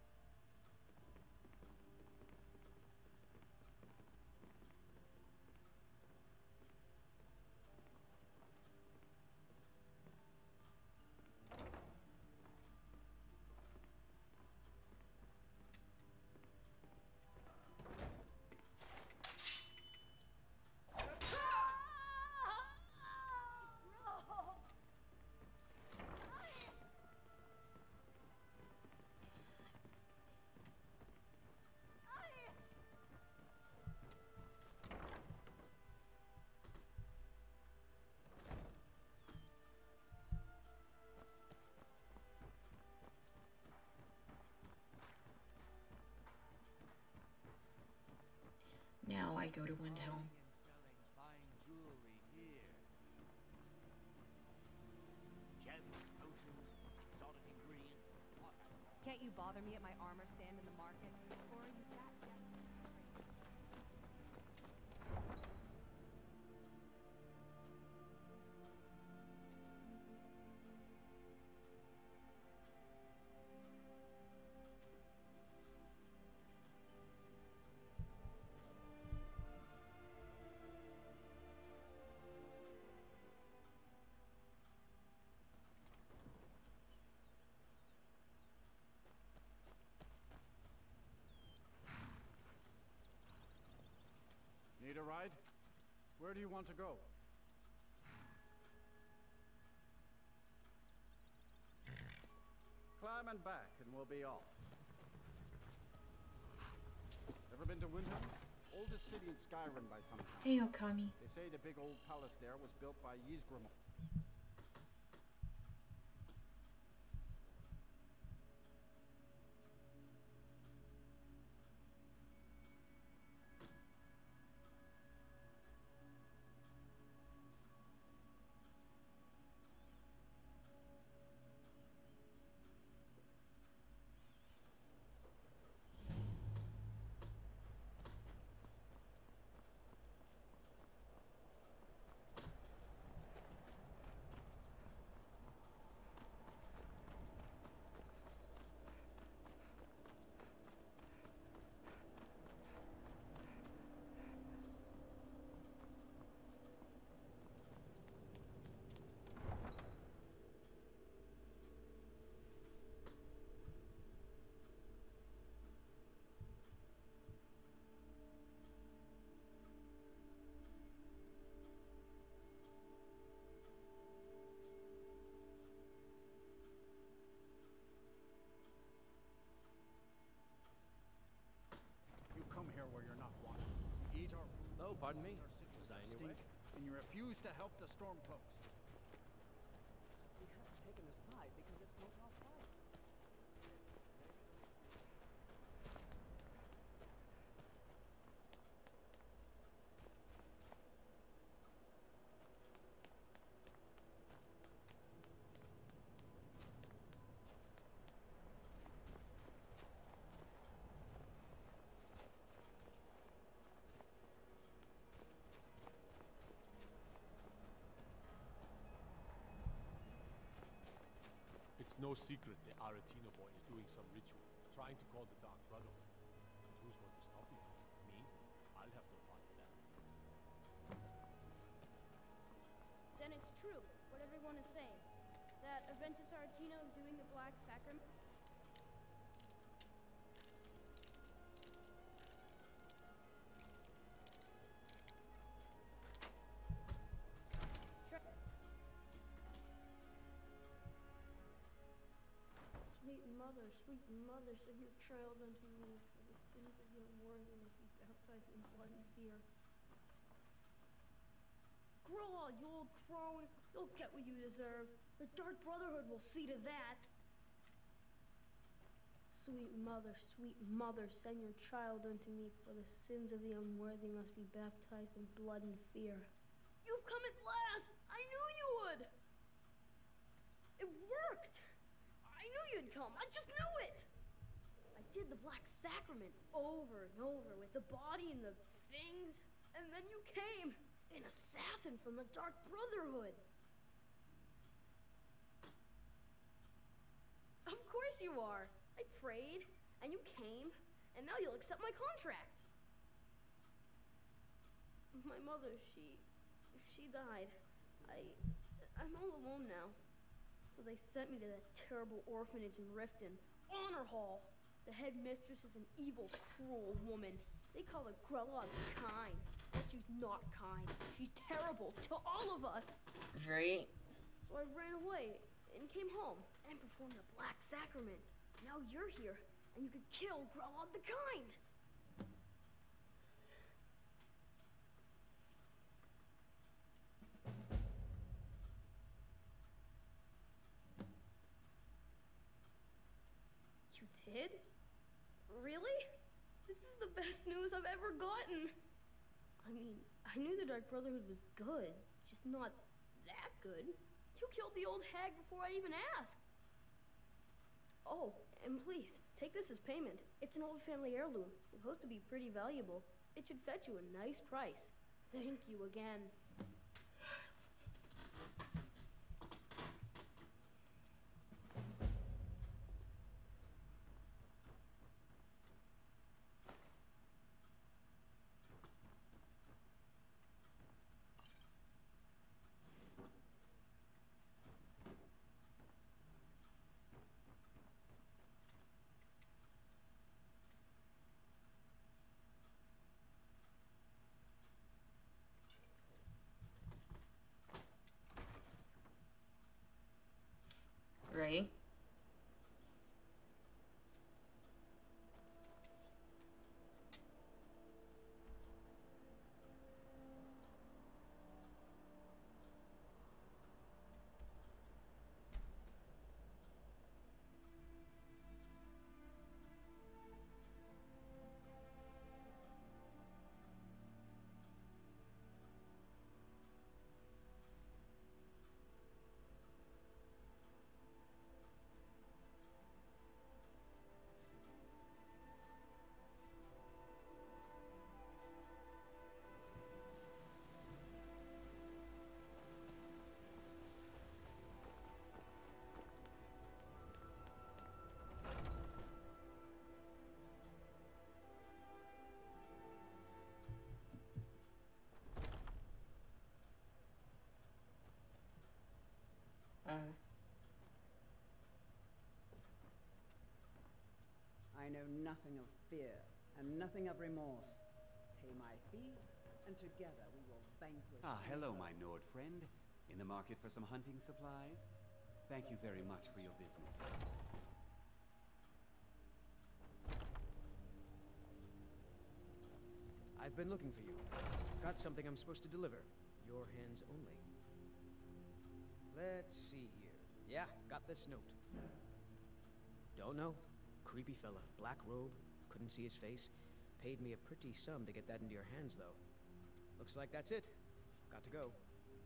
Now I go to Windhelm. Can't you bother me at my armor stand in the market? Or are you that desperate? Need a ride? Where do you want to go? Climb and back, and we'll be off. Ever been to Windhelm? Oldest city in Skyrim by some count. Hey, Okami. They say the big old palace there was built by Ysgrim. Oh, pardon me. Was I in your way? And you refuse to help the Stormcloaks. We have to take him aside because it's not our fight. It's no secret the Aretino boy is doing some ritual, trying to call the Dark Brotherhood. But who's going to stop him? Me? I'll have no part in that. Then it's true, what everyone is saying. That Aventus Aretino is doing the Black Sacrament. Sweet mother, sweet mother, send your child unto me, for the sins of the unworthy must be baptized in blood and fear. Grow, you old crone! You'll get what you deserve. The Dark Brotherhood will see to that. Sweet mother, sweet mother, send your child unto me, for the sins of the unworthy must be baptized in blood and fear. You've come at last! I knew you would! It worked! I knew you'd come. I just knew it. I did the Black Sacrament over and over with the body and the things, and then you came, an assassin from the Dark Brotherhood. Of course you are. I prayed, and you came, and now you'll accept my contract. My mother, she, she died. I, I'm all alone now. So they sent me to that terrible orphanage in Riften, Honor Hall. The headmistress is an evil, cruel woman. They call her Grella kind, but she's not kind. She's terrible to all of us. Right. So I ran away and came home and performed the Black Sacrament. Now you're here, and you could kill Grella the kind. You did? Really? This is the best news I've ever gotten. I mean, I knew the Dark Brotherhood was good, just not that good. You killed the old hag before I even asked. Oh, and please, take this as payment. It's an old family heirloom, supposed to be pretty valuable. It should fetch you a nice price. Thank you again. Right? Uh. I know nothing of fear and nothing of remorse. Pay my fee, and together we will vanquish. Ah, hello, my Nord friend. In the market for some hunting supplies? Thank you very much for your business. I've been looking for you. Got something I'm supposed to deliver. Your hands only. Let's see here. Yeah, got this note. Don't know. Creepy fella. Black robe. Couldn't see his face. Paid me a pretty sum to get that into your hands, though. Looks like that's it. Got to go.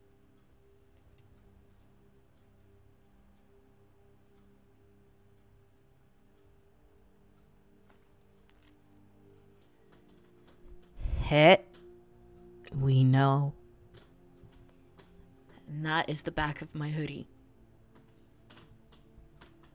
Hit. We know. And that is the back of my hoodie.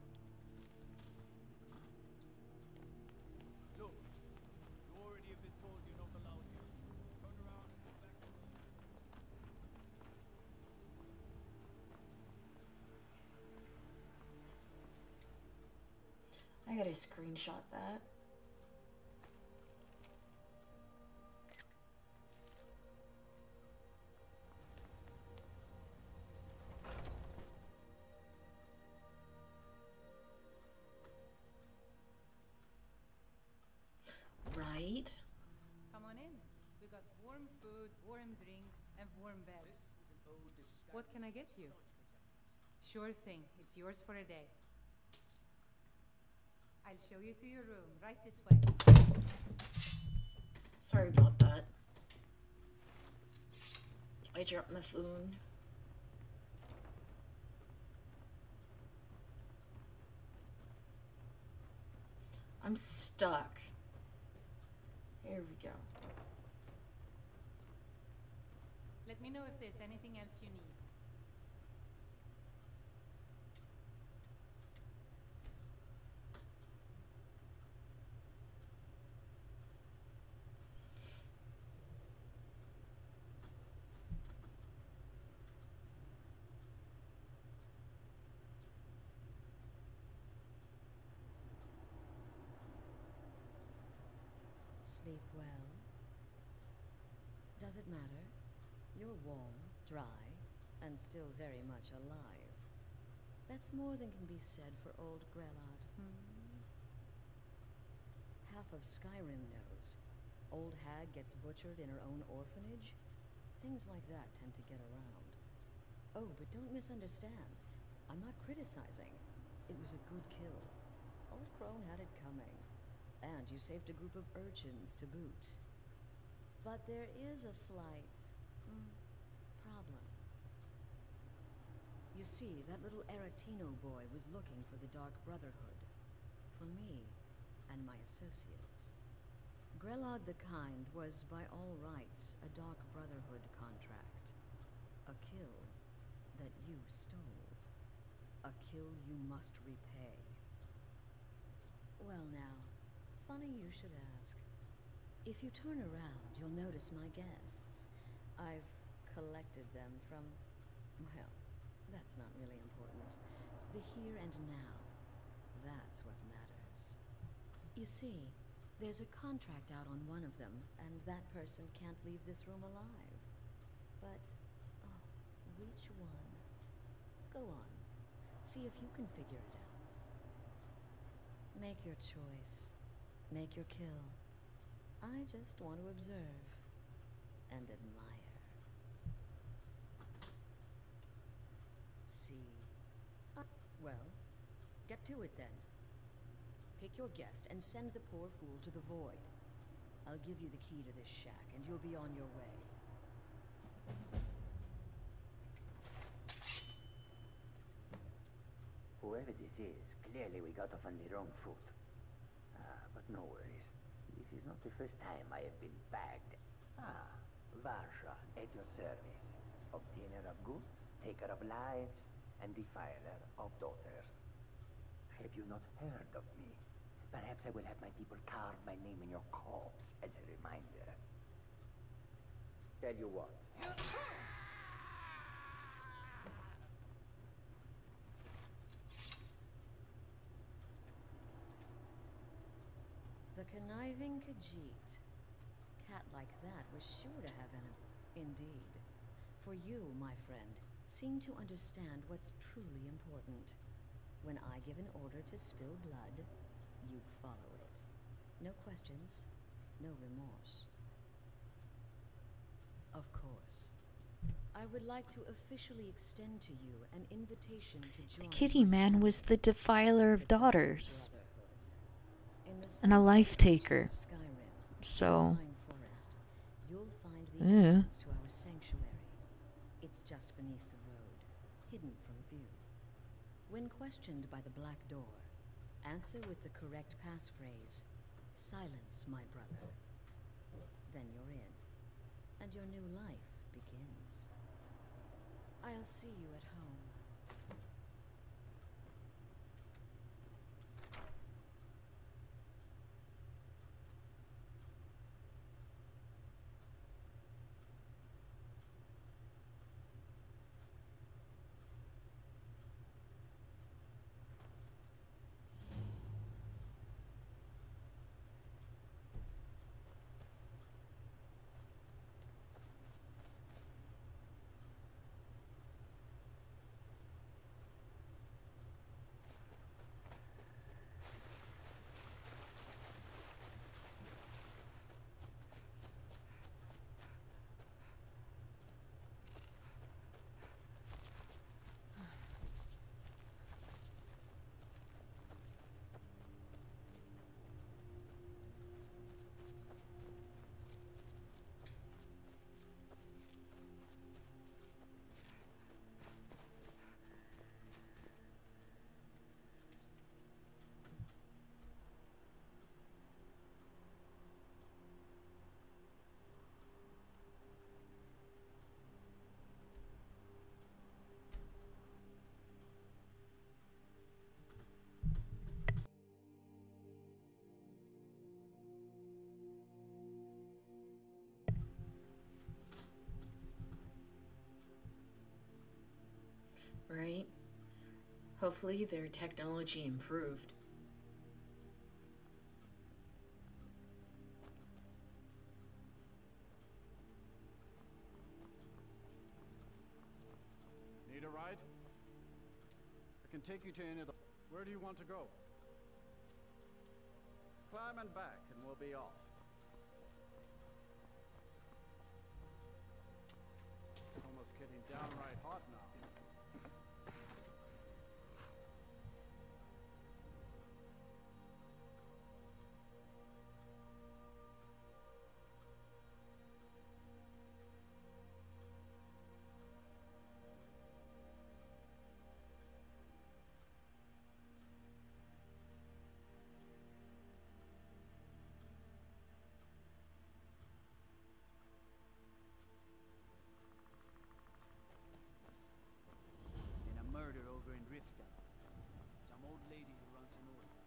gotta screenshot that. Right. Come on in. We got warm food, warm drinks, and warm beds. What can I get you? Sure thing. It's yours for a day. I'll show you to your room. Right this way. Sorry about that. I dropped my phone. I'm stuck. Here we go. Let me know if there's anything else you need. Sleep well? Does it matter? You're warm, dry, and still very much alive. That's more than can be said for old Grelad. Hmm? Half of Skyrim knows. Old hag gets butchered in her own orphanage. Things like that tend to get around. Oh, but don't misunderstand. I'm not criticizing. It was a good kill. Old Crone had it coming. And you saved a group of urchins to boot. But there is a slight mm, problem. You see, that little Aretino boy was looking for the Dark Brotherhood. For me and my associates. Grelad the Kind was, by all rights, a Dark Brotherhood contract. A kill that you stole. A kill you must repay. Well now, funny you should ask. If you turn around, you'll notice my guests. I've collected them from, well, that's not really important. The here and now. That's what matters. You see, there's a contract out on one of them, and that person can't leave this room alive. But, oh, which one? Go on. See if you can figure it out. Make your choice. Make your kill. I just want to observe and admire. See? Uh, well, get to it then. Pick your guest and send the poor fool to the void. I'll give you the key to this shack and you'll be on your way. Whoever this is, clearly we got off on the wrong foot. Ah, but no worries. This is not the first time I have been bagged. Ah, Varsha, at your service. Obtainer of goods, taker of lives, and defiler of daughters. Have you not heard of me? Perhaps I will have my people carve my name in your corpse as a reminder. Tell you what. The conniving Khajiit. Cat like that was sure to have an... Indeed. For you, my friend, seem to understand what's truly important. When I give an order to spill blood, you follow it. No questions, no remorse. Of course. I would like to officially extend to you an invitation to join... The kitty man was the defiler of daughters. And a life taker. So... You'll find the yeah. entrance to our sanctuary. It's just beneath the road, hidden from view. When questioned by the Black Door, answer with the correct passphrase, "Silence, my brother." Then you're in, and your new life begins. I'll see you at home. right? Hopefully their technology improved. Need a ride? I can take you to any of the... Where do you want to go? Climb and back, and we'll be off. It's almost getting downright hot now. And a murder over in Riften. Some old lady who runs an orphanage.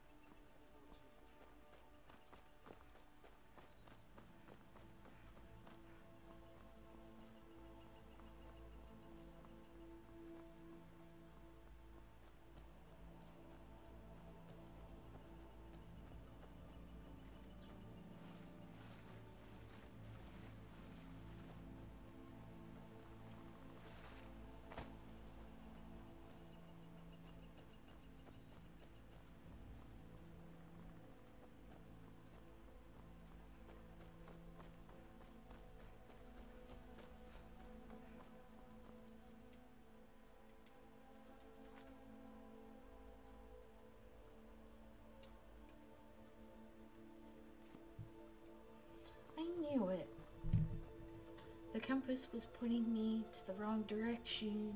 I knew it. The compass was pointing me to the wrong direction.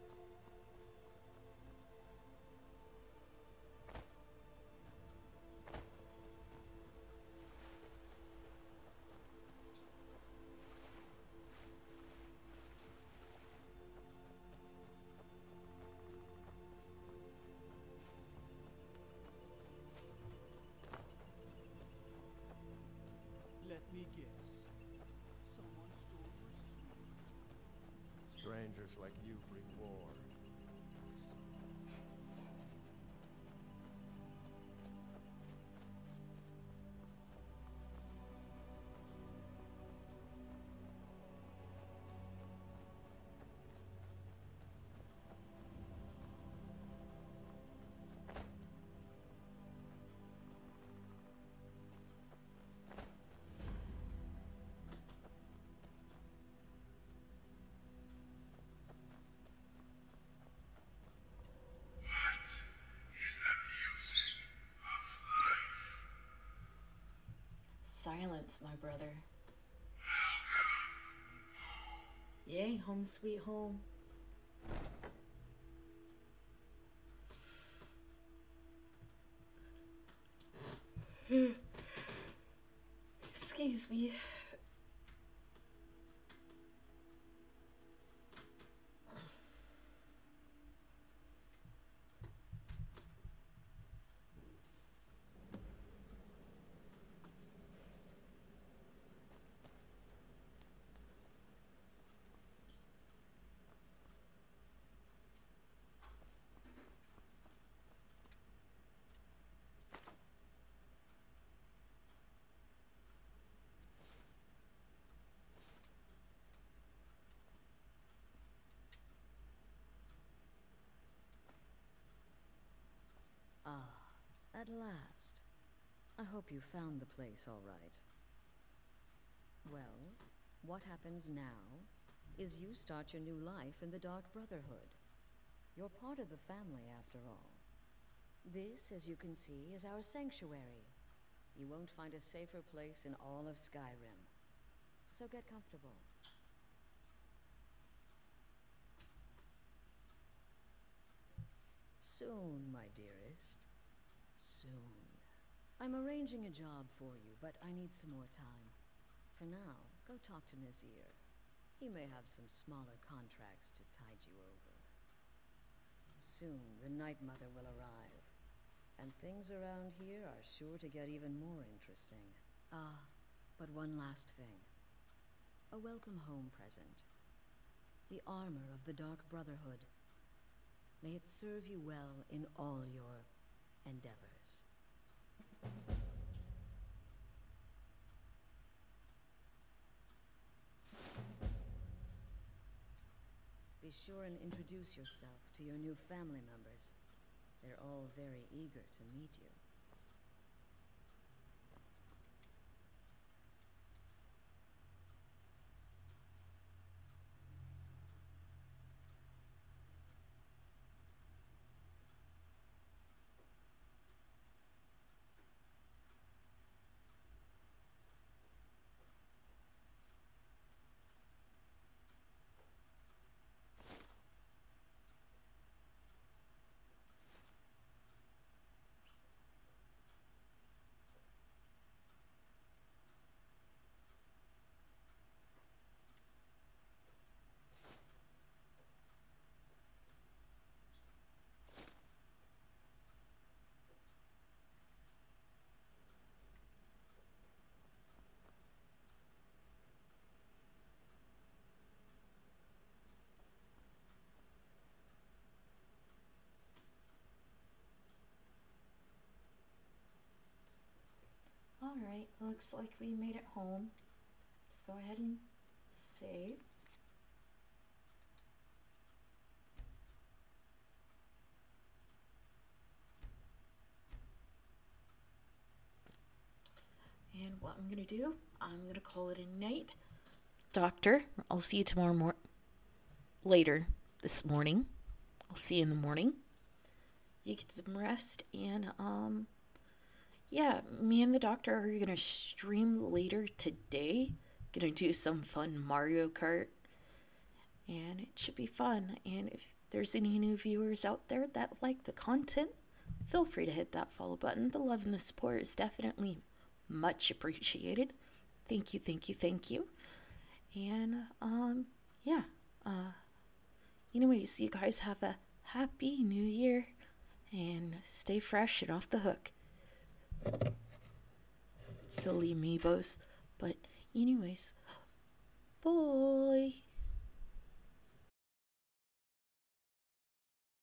Let me guess. Someone stole your sweet. Strangers like you bring war. Silence, my brother. Yay, home sweet home. Excuse me. Ah, at last. I hope you found the place all right. Well, what happens now is you start your new life in the Dark Brotherhood. You're part of the family, after all. This, as you can see, is our sanctuary. You won't find a safer place in all of Skyrim. So get comfortable. Soon, my dearest. Soon. I'm arranging a job for you, but I need some more time. For now, go talk to Nazir. He may have some smaller contracts to tide you over. Soon, the Night Mother will arrive, and things around here are sure to get even more interesting. Ah, but one last thing. A welcome home present. The armor of the Dark Brotherhood. May it serve you well in all your endeavors. Be sure and introduce yourself to your new family members. They're all very eager to meet you. Alright, looks like we made it home. Let's go ahead and save. And what I'm gonna do, I'm gonna call it a night. Doctor, I'll see you tomorrow morning. Later this morning. I'll see you in the morning. You get some rest, and um yeah, me and the doctor are gonna stream later today. Gonna do some fun Mario Kart, and it should be fun. And if there's any new viewers out there that like the content, feel free to hit that follow button. The love and the support is definitely much appreciated. Thank you, thank you, thank you. And um yeah, uh anyways, you guys have a happy new year and stay fresh and off the hook. Silly amiibos. But anyways, bye.